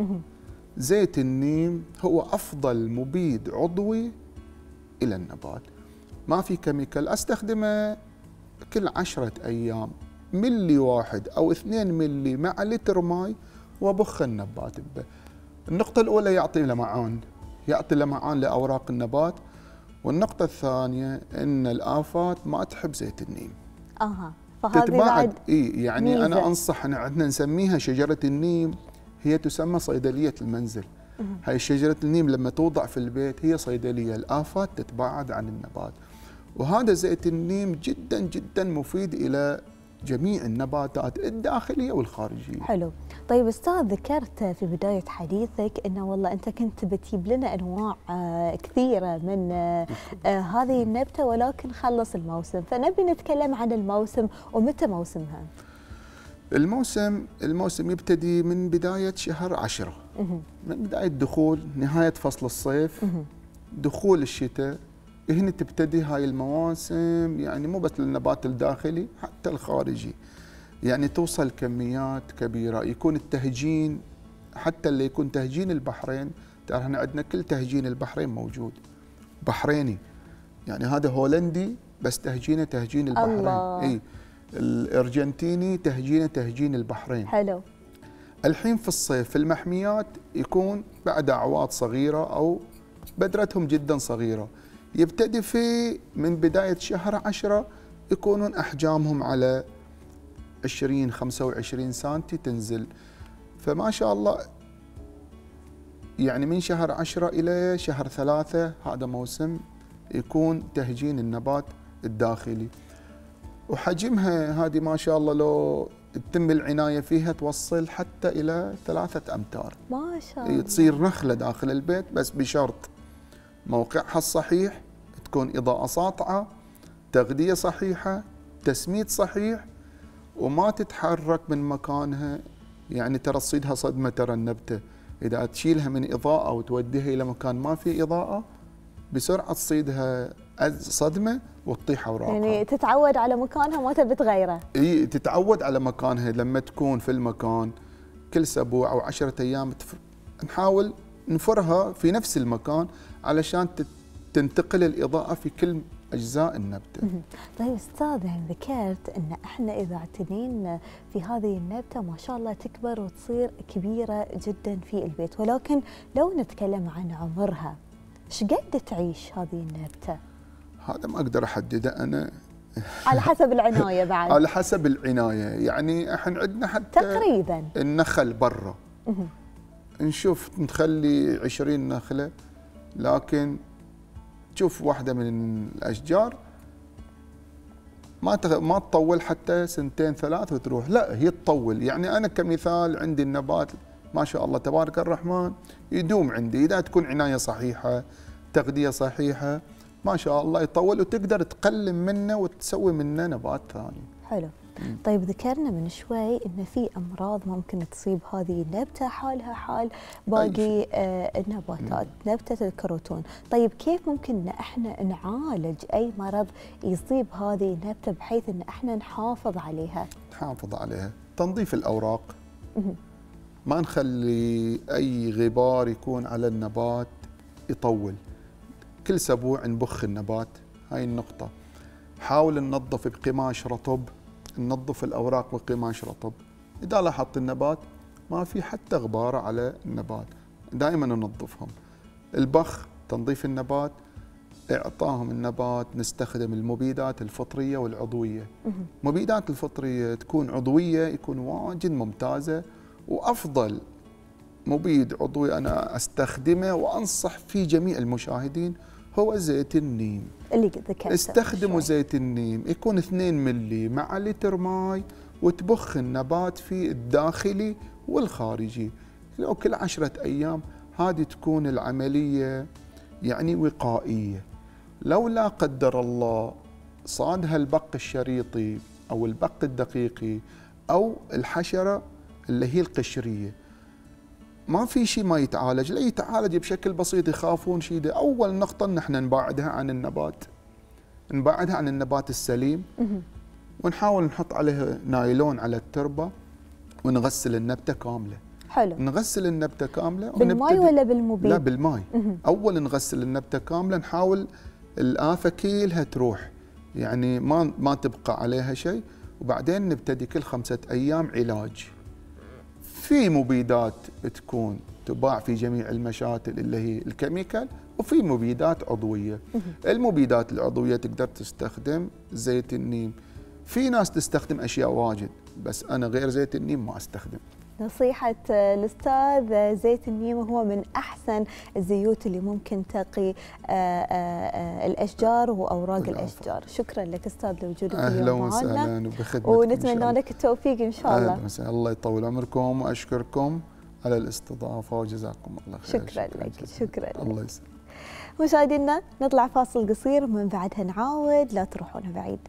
زيت النيم هو أفضل مبيد عضوي إلى النبات، ما في كيميكال. أستخدمه كل 10 أيام، ملي واحد أو 2 ملي مع لتر ماء، وبخ النبات به. النقطة الأولى يعطي لمعان لأوراق النبات، والنقطة الثانية أن الآفات ما تحب زيت النيم. فهذه بعد يعني ميزة. أنا أنصح، عندنا نسميها شجرة النيم، هي تسمى صيدلية المنزل. هاي شجرة النيم لما توضع في البيت هي صيدلية، الآفات تتباعد عن النبات. وهذا زيت النيم جدا جدا مفيد إلى جميع النباتات الداخلية والخارجية. حلو. طيب أستاذ، ذكرت في بداية حديثك أنه والله أنت كنت بتجيب لنا أنواع كثيرة من هذه النبتة، ولكن خلص الموسم، فنبي نتكلم عن الموسم ومتى موسمها. الموسم يبتدي من بداية شهر 10، من بداية دخول نهاية فصل الصيف، دخول الشتاء، هنا تبتدي هاي المواسم، يعني مو بس للنبات الداخلي حتى الخارجي، يعني توصل كميات كبيرة. يكون التهجين حتى اللي يكون تهجين البحرين، ترى احنا عندنا كل تهجين البحرين موجود، بحريني يعني هذا هولندي بس تهجينه تهجين البحرين. الله. اي الارجنتيني تهجينه تهجين البحرين. حلو. الحين في الصيف في المحميات يكون بعد اعواد صغيرة او بذرتهم جدا صغيرة، يبتدي في من بداية شهر 10 يكونون أحجامهم على 20-25 سنتي تنزل. فما شاء الله يعني من شهر 10 إلى شهر 3 هذا موسم يكون تهجين النبات الداخلي، وحجمها هذه ما شاء الله لو تتم العناية فيها توصل حتى إلى 3 أمتار. ما شاء الله. تصير نخلة داخل البيت، بس بشرط موقعها الصحيح، تكون إضاءة ساطعة، تغذية صحيحة، تسميد صحيح، وما تتحرك من مكانها. يعني ترى تصيدها صدمة، ترى النبتة إذا تشيلها من إضاءة وتوديها إلى مكان ما في إضاءة بسرعة تصيدها صدمة وتطيح أوراقها. يعني تتعود على مكانها ما تبي تغيره. اي تتعود على مكانها. لما تكون في المكان كل أسبوع أو 10 أيام نحاول نفرها في نفس المكان علشان تنتقل الإضاءة في كل أجزاء النبتة. طيب أستاذ، يعني ذكرت أن احنا إذا اعتنينا في هذه النبتة ما شاء الله تكبر وتصير كبيرة جدا في البيت، ولكن لو نتكلم عن عمرها، ايش قد تعيش هذه النبتة؟ هذا ما أقدر أحدده أنا. على حسب العناية بعد. على حسب العناية، يعني احنا عندنا حتى تقريبا النخل برا نشوف نخلي 20 نخلة، لكن تشوف واحدة من الأشجار ما تطول حتى 2-3 وتروح، لا هي تطول. يعني أنا كمثال عندي النبات ما شاء الله تبارك الرحمن يدوم عندي إذا تكون عناية صحيحة، تغذية صحيحة، ما شاء الله يطول وتقدر تقلم منه وتسوي منه نبات ثاني. حلو. طيب ذكرنا من شوي ان في امراض ممكن تصيب هذه النبته حالها حال باقي النباتات، نبته الكروتون. طيب كيف ممكن ان احنا نعالج اي مرض يصيب هذه النبته بحيث ان احنا نحافظ عليها؟ نحافظ عليها، تنظيف الاوراق، ما نخلي اي غبار يكون على النبات يطول. كل اسبوع نبخ النبات، هاي النقطه. حاول ننظف بقماش رطب، ننظف الأوراق بقماش رطب. إذا لاحظت النبات ما في حتى غبارة على النبات دائما ننظفهم. البخ، تنظيف النبات، إعطاهم النبات، نستخدم المبيدات الفطرية والعضوية. المبيدات الفطرية تكون عضوية يكون واجد ممتازة، وأفضل مبيد عضوي أنا أستخدمه وأنصح فيه جميع المشاهدين هو زيت النيم. اللي ذكرت استخدموا زيت النيم، يكون 2 ملي مع لتر ماي، وتبخ النبات في الداخلي والخارجي. لو كل 10 أيام هذه تكون العملية يعني وقائية. لو لا قدر الله صادها البق الشريطي أو البق الدقيقي أو الحشرة اللي هي القشرية، ما في شيء ما يتعالج، لا يتعالج بشكل بسيط، يخافون شيء. ده أول نقطة نحن نبعدها عن النبات، نبعدها عن النبات السليم، ونحاول نحط عليها نايلون على التربة ونغسل النبتة كاملة. حلو. نغسل النبتة كاملة بالماء ولا بالمبيد؟ لا بالماء. أول نغسل النبتة كاملة، نحاول الآفة كلها تروح، يعني ما تبقى عليها شيء، وبعدين نبتدي كل 5 أيام علاج. في مبيدات تكون تباع في جميع المشاتل اللي هي الكيميكال، وفي مبيدات عضوية. المبيدات العضوية تقدر تستخدم زيت النيم. في ناس تستخدم أشياء واجد، بس أنا غير زيت النيم ما أستخدم. نصيحة الأستاذ زيت النيم هو من أحسن الزيوت اللي ممكن تقي الأشجار وأوراق الأشجار. شكرا لك أستاذ لوجودك اليوم معنا. أهلا وسهلا وبخدمتكم، ونتمنى لك التوفيق إن شاء الله. أهلا وسهلا، الله يطول عمركم وأشكركم على الاستضافة وجزاكم الله خير. شكرا لك. شكرا الله لك. يسلمك. مشاهدينا نطلع فاصل قصير من بعدها نعاود، لا تروحون بعيد.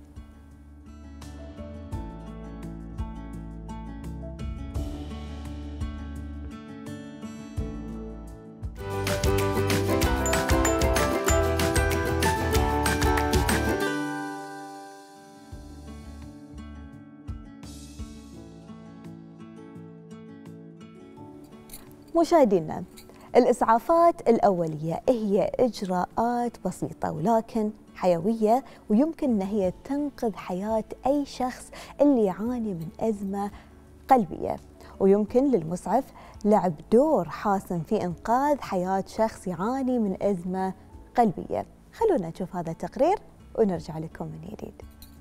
مشاهدينا، الإسعافات الأولية هي إجراءات بسيطة ولكن حيوية، ويمكن أن هي تنقذ حياة أي شخص اللي يعاني من أزمة قلبية، ويمكن للمسعف لعب دور حاسم في إنقاذ حياة شخص يعاني من أزمة قلبية. خلونا نشوف هذا التقرير ونرجع لكم من جديد.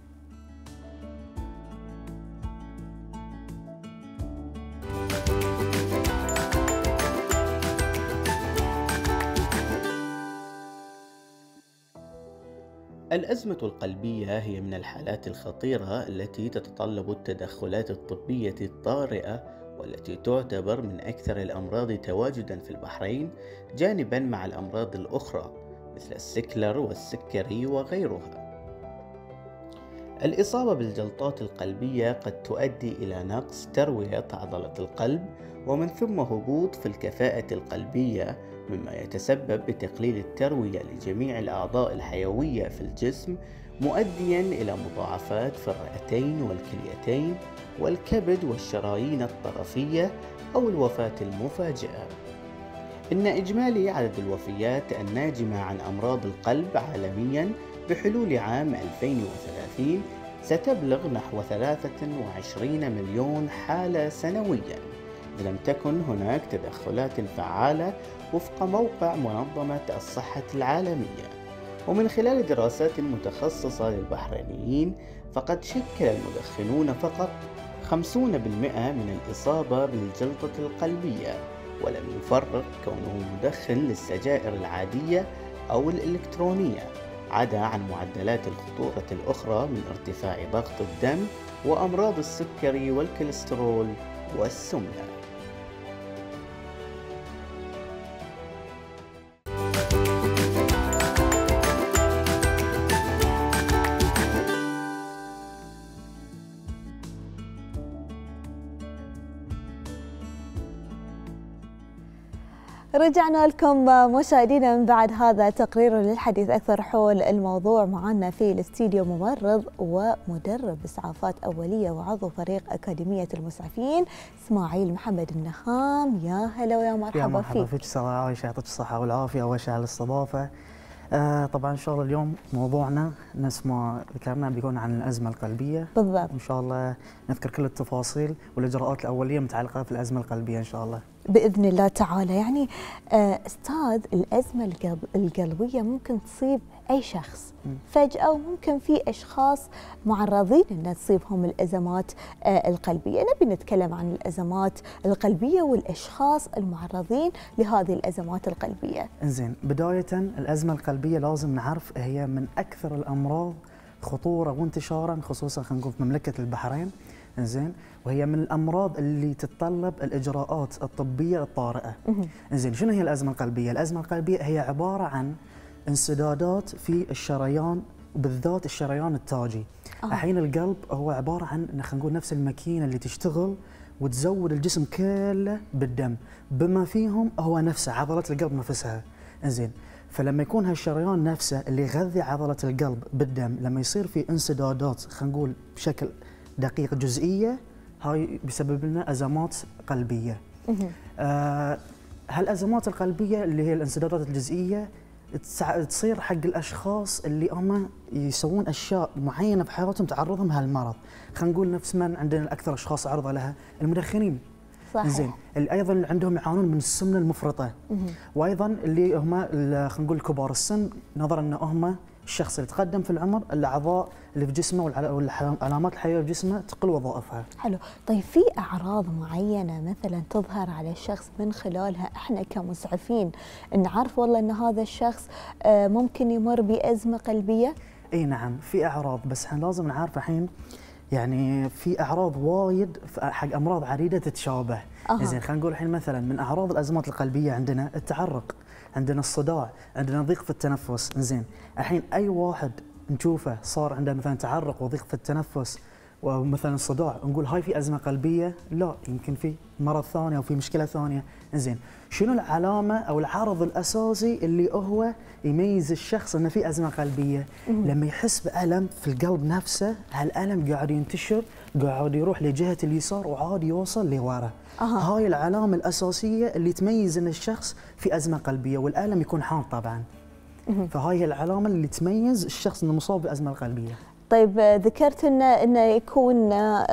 الأزمة القلبية هي من الحالات الخطيرة التي تتطلب التدخلات الطبية الطارئة، والتي تعتبر من أكثر الأمراض تواجداً في البحرين، جانباً مع الأمراض الأخرى مثل السكلر والسكري وغيرها. الإصابة بالجلطات القلبية قد تؤدي إلى نقص تروية عضلة القلب، ومن ثم هبوط في الكفاءة القلبية، مما يتسبب بتقليل التروية لجميع الأعضاء الحيوية في الجسم، مؤديا إلى مضاعفات في الرئتين والكليتين والكبد والشرايين الطرفية أو الوفاة المفاجئة. إن إجمالي عدد الوفيات الناجمة عن أمراض القلب عالميا بحلول عام 2030 ستبلغ نحو 23 مليون حالة سنويا، إذا لم تكن هناك تدخلات فعالة وفق موقع منظمة الصحة العالمية. ومن خلال دراسات متخصصة للبحرينيين، فقد شكل المدخنون فقط 50% من الإصابة بالجلطة القلبية، ولم يفرق كونه مدخن للسجائر العادية أو الإلكترونية، عدا عن معدلات الخطورة الأخرى من ارتفاع ضغط الدم وأمراض السكري والكوليسترول والسمنة. رجعنا لكم مشاهدينا من بعد هذا التقرير. للحديث أكثر حول الموضوع معنا في الاستديو ممرض ومدرب إسعافات أولية وعضو فريق أكاديمية المسعفين إسماعيل محمد النخام. يا هلا ويا مرحبا فيك. يا مرحبا فيك أستاذة عايشة، يعطيك الصحة والعافية. أول شيء على الاستضافة. طبعا إن شاء الله اليوم موضوعنا نفس ما ذكرنا بيكون عن الأزمة القلبية بالضبط. إن شاء الله نذكر كل التفاصيل والإجراءات الأولية متعلقة في الأزمة القلبية إن شاء الله بإذن الله تعالى. يعني أستاذ، الأزمة القلبية ممكن تصيب أي شخص فجأة، وممكن في أشخاص معرضين أن تصيبهم الأزمات القلبية. نبي نتكلم عن الأزمات القلبية والأشخاص المعرضين لهذه الأزمات القلبية. إنزين، بداية الأزمة القلبية لازم نعرف هي من أكثر الأمراض خطورة وانتشارا، خصوصا خلينا نقول في مملكة البحرين. إنزين، وهي من الأمراض اللي تتطلب الإجراءات الطبية الطارئة. إنزين، شنو هي الأزمة القلبية؟ الأزمة القلبية هي عبارة عن انسدادات في الشريان، وبالذات الشريان التاجي. الحين القلب هو عبارة عن خلينا نقول نفس الماكينة اللي تشتغل وتزود الجسم كله بالدم، بما فيهم هو نفسه عضلة القلب نفسها. إنزين، فلما يكون هالشريان نفسه اللي يغذي عضلة القلب بالدم، لما يصير في انسدادات خلينا نقول بشكل دقيق جزئية، هاي بسبب لنا أزمات قلبية. هالأزمات القلبية اللي هي الانسدادات الجزئية تصير حق الأشخاص اللي هم يسوون أشياء معينة في حياتهم تعرضهم هالمرض. خلينا نقول نفس من عندنا الأكثر أشخاص عرضة لها المدخنين. صحيح. زين، اللي أيضا عندهم يعانون من السمنة المفرطة، وأيضا اللي هم خلينا نقول كبار السن، نظرا أن هم الشخص اللي تقدم في العمر الاعضاء اللي في جسمه والعلامات الحيويه في جسمه تقل وظائفها. حلو، طيب في اعراض معينه مثلا تظهر على الشخص من خلالها احنا كمسعفين نعرف والله ان هذا الشخص ممكن يمر بازمه قلبيه؟ اي نعم في اعراض، بس احنا لازم نعرف الحين يعني في اعراض وايد حق امراض عديده تتشابه. زين خلينا نقول الحين مثلا من اعراض الازمات القلبيه عندنا التعرق، عندنا الصداع، عندنا ضيق في التنفس. زين الحين اي واحد نشوفه صار عنده مثلا تعرق وضيق في التنفس ومثلا صداع نقول هاي في ازمه قلبيه؟ لا، يمكن في مرض ثاني او في مشكله ثانيه. زين شنو العلامه او العرض الاساسي اللي هو يميز الشخص انه في ازمه قلبيه؟ لما يحس بالم في القلب نفسه، هالالم قاعد ينتشر، قاعد يروح لجهه اليسار وعاد يوصل لورا. هاي العلامه الاساسيه اللي تميز ان الشخص في ازمه قلبيه، والالم يكون حاد طبعا. فهاي هي العلامه اللي تميز الشخص انه مصاب بازمه قلبيه. طيب ذكرت انه يكون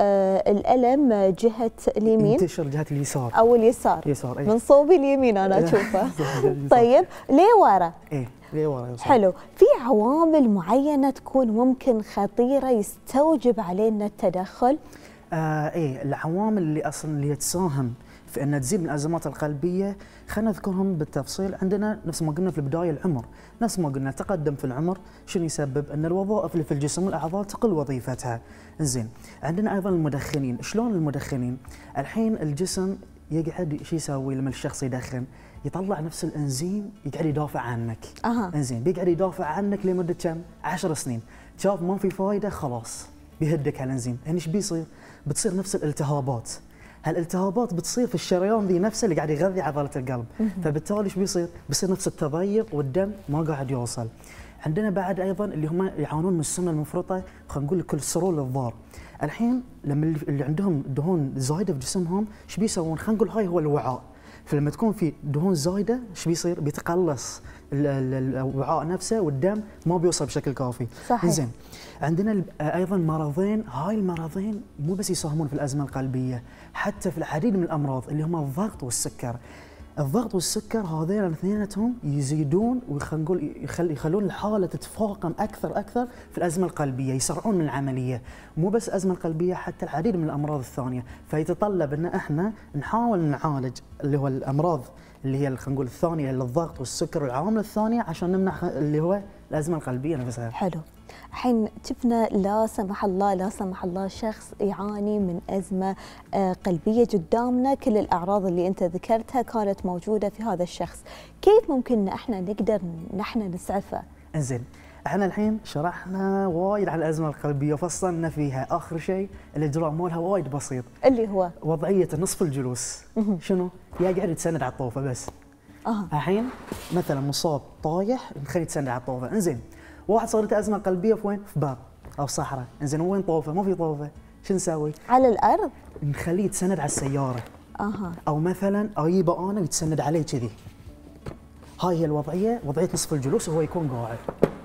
الالم جهه اليمين، ينتشر جهه اليسار او اليسار، يسار من صوبي اليمين انا اشوفه. طيب ليه ورا؟ ايه ليه ورا يوصل. حلو، في عوامل معينه تكون ممكن خطيره يستوجب علينا التدخل؟ ايه العوامل اللي اصلا اللي تساهم في ان تزيد من الازمات القلبيه خلينا نذكرهم بالتفصيل. عندنا نفس ما قلنا في البدايه العمر، نفس ما قلنا تقدم في العمر شنو يسبب؟ ان الوظائف اللي في الجسم والاعضاء تقل وظيفتها. زين عندنا ايضا المدخنين. شلون المدخنين؟ الحين الجسم يقعد شو يسوي لما الشخص يدخن؟ يطلع نفس الانزيم يقعد يدافع عنك. انزين بيقعد يدافع عنك لمده كم؟ 10 سنين. شاف ما في فايده خلاص بيهدك هالانزيم. هنا ايش بيصير؟ بتصير نفس الالتهابات. هالالتهابات بتصير في الشريان ذي نفسه اللي قاعد يغذي عضله القلب، فبالتالي ايش بيصير؟ بيصير نفس التضيق والدم ما قاعد يوصل. عندنا بعد ايضا اللي هم يعانون من السمنه المفرطه، خلينا نقول الكوليسترول الضار. الحين لما اللي عندهم دهون زايده في جسمهم ايش بيسوون؟ خلينا نقول هاي هو الوعاء، فلما تكون في دهون زايده ايش بيصير؟ بيتقلص الوعاء نفسه والدم ما بيوصل بشكل كافي. صحيح. زين عندنا ايضا مرضين، هاي المرضين مو بس يساهمون في الازمه القلبيه، حتى في العديد من الامراض اللي هم الضغط والسكر. الضغط والسكر هذين الاثنيناتهم يزيدون وخلينا نقول يخلون الحاله تتفاقم اكثر في الازمه القلبيه، يسرعون من العمليه. مو بس الازمه القلبيه، حتى العديد من الامراض الثانيه، فيتطلب ان احنا نحاول نعالج اللي هو الامراض اللي هي خلينا نقول الثانيه للضغط والسكر والعوامل الثانيه عشان نمنع اللي هو الازمه القلبيه نفسها. حلو. الحين شفنا لا سمح الله شخص يعاني من أزمة قلبية قدامنا، كل الأعراض اللي أنت ذكرتها كانت موجودة في هذا الشخص، كيف ممكن احنا نقدر نسعفه؟ انزين احنا الحين شرحنا وايد على الأزمة القلبية وفصلنا فيها، آخر شيء الإجراء مالها وايد بسيط اللي هو وضعية نصف الجلوس. شنو؟ يقعد يتسند على الطوفة بس. الحين مثلا مصاب طايح نخليه يتسند على الطوفة. انزين واحد صارت ازمه قلبيه في وين؟ في باب او صحراء. انزين وين طوفه؟ ما في طوفه، شو نسوي؟ على الارض؟ نخليه يتسند على السياره. او مثلا اجيبه انا ويتسند عليه كذي. هاي هي الوضعيه، وضعيه نصف الجلوس وهو يكون قاعد.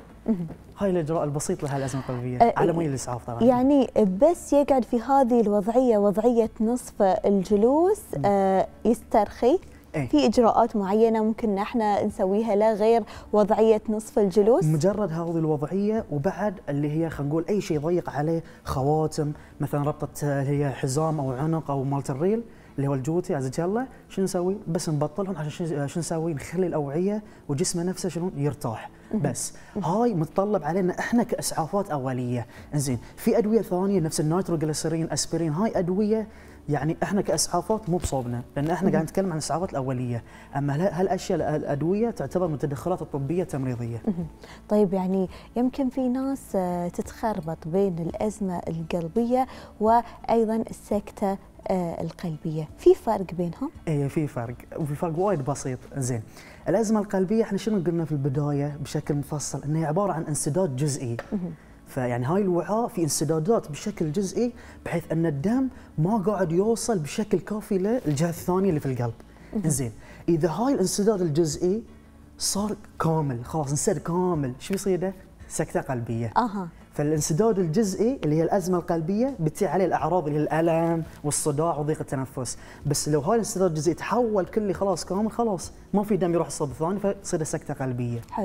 هاي الاجراء البسيط لهالازمه الازمه القلبيه على مود الاسعاف طبعا. يعني بس يقعد في هذه الوضعيه، وضعيه نصف الجلوس، يسترخي. في اجراءات معينه ممكن احنا نسويها لا غير وضعيه نصف الجلوس؟ مجرد هذه الوضعيه، وبعد اللي هي خلينا نقول اي شيء يضيق عليه، خواتم مثلا ربطه هي حزام او عنق او مالت الريل اللي هو الجوتي عزك الله، شو نسوي؟ بس نبطلهم عشان شو نسوي؟ نخلي الاوعيه وجسمه نفسه شنو يرتاح. بس هاي متطلب علينا احنا كاسعافات اوليه. انزين في ادويه ثانيه نفس النيتروجليسرين، اسبرين، هاي ادويه يعني احنا كاسعافات مو بصوبنا، لان احنا قاعد نتكلم عن الاسعافات الاوليه، اما هالاشياء الادويه تعتبر متدخلات الطبيه التمريضيه. طيب يعني يمكن في ناس تتخربط بين الازمه القلبيه وايضا السكته القلبيه، في فرق بينهم؟ ايه في فرق، وفي فرق وايد بسيط. زين الازمه القلبيه احنا شنو قلنا في البدايه بشكل مفصل؟ انها عباره عن انسداد جزئي. فيعني هاي الوعاء في انسدادات بشكل جزئي، بحيث ان الدم ما قاعد يوصل بشكل كافي للجهه الثانيه اللي في القلب. زين اذا هاي الانسداد الجزئي صار كامل، خلاص انسد كامل، شو بيصير ده؟ سكته قلبيه. فالانسداد الجزئي اللي هي الازمه القلبيه بتجي عليه الاعراض اللي هي الالم والصداع وضيق التنفس، بس لو هاي الانسداد الجزئي تحول كلي خلاص كامل، خلاص ما في دم يروح الصوب الثاني، فتصير سكته قلبيه. حلو.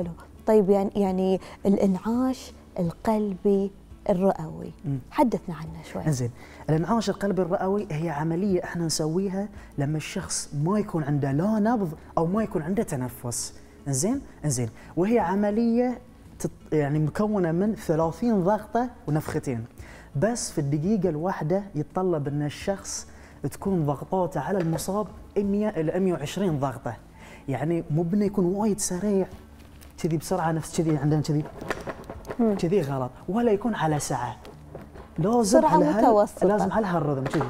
طيب يعني الانعاش القلبي الرئوي حدثنا عنه شوي. زين، الانعاش القلبي الرئوي هي عمليه احنا نسويها لما الشخص ما يكون عنده لا نبض او ما يكون عنده تنفس. زين وهي عمليه يعني مكونه من 30 ضغطه ونفختين، بس في الدقيقه الواحده يتطلب ان الشخص تكون ضغطاته على المصاب 100 الى 120 ضغطه. يعني مو بنه يكون وايد سريع كذي بسرعه نفس كذي عندنا كذي غلط، ولا يكون على ساعه، لازم سرعه متوسطه، لازم على هالرذم كذي.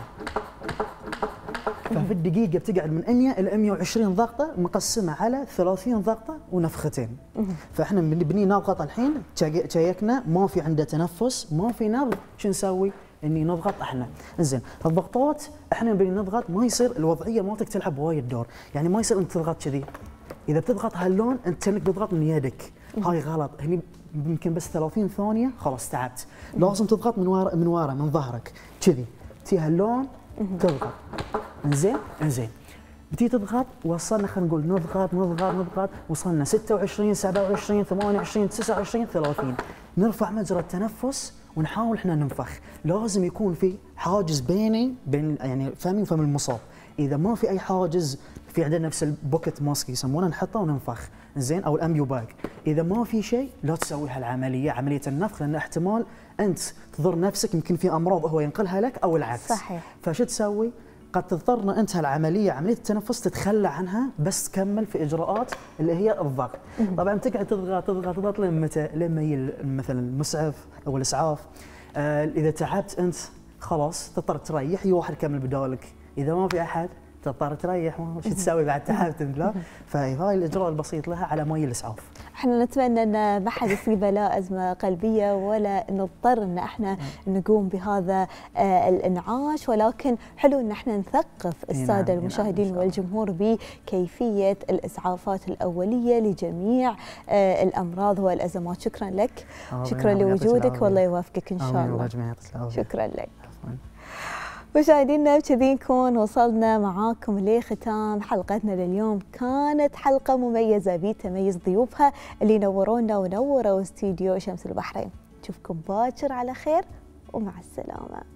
ففي الدقيقه بتقعد من 100 الى 120 ضغطه مقسمه على 30 ضغطه ونفختين. فاحنا بني نضغط الحين، تشيكنا ما في عنده تنفس ما في نبض، شو نسوي؟ اني نضغط احنا. زين، الضغطات احنا بني نضغط ما يصير الوضعيه مالتك تلعب وايد دور، يعني ما يصير انت تضغط كذي. اذا بتضغط هاللون انت كانك بتضغط من يدك، هاي غلط. هني يمكن بس 30 ثانيه خلاص تعبت. لازم تضغط من ورا من ظهرك كذي، تي هاللون تضغط. انزين بتي تضغط، وصلنا خلينا نقول نضغط وصلنا 26 27 28 29 30. نرفع مجرى التنفس ونحاول احنا ننفخ. لازم يكون في حاجز بين يعني فمي وفم المصاب. اذا ما في اي حاجز، في عندنا نفس البوكيت ماسك يسمونه، نحطه وننفخ. زين، او الاميو باج. اذا ما في شيء لا تسوي هالعمليه، عمليه النفخ، لان احتمال انت تضر نفسك، يمكن في امراض هو ينقلها لك او العكس. صحيح. فشو تسوي؟ قد تضطرنا انت هالعمليه، عمليه التنفس تتخلى عنها، بس تكمل في اجراءات اللي هي الضغط. طبعا تقعد تضغط لين متى؟ لما يجي مثلا المسعف او الاسعاف. اذا تعبت انت خلاص تضطر تريح، واحد يكمل بدالك. اذا ما في احد تضطر تريح، شو تسوي بعد تعبت انت؟ لا، فهاي الاجراء البسيط لها على ما يجي الاسعاف. احنا نتمنى ان ما حد يصيبه لا ازمه قلبيه ولا نضطر ان احنا نقوم بهذا الانعاش، ولكن حلو ان احنا نثقف الساده المشاهدين والجمهور بكيفيه الاسعافات الاوليه لجميع الامراض والازمات. شكرا لك، شكرا لوجودك، والله يوفقك ان شاء الله. شكرا لك. مشاهدينا، بكذي نكون وصلنا معاكم لختام حلقتنا لليوم. كانت حلقة مميزة بتميز ضيوفها اللي نورونا ونوروا استديو شمس البحرين. نشوفكم باكر على خير ومع السلامة.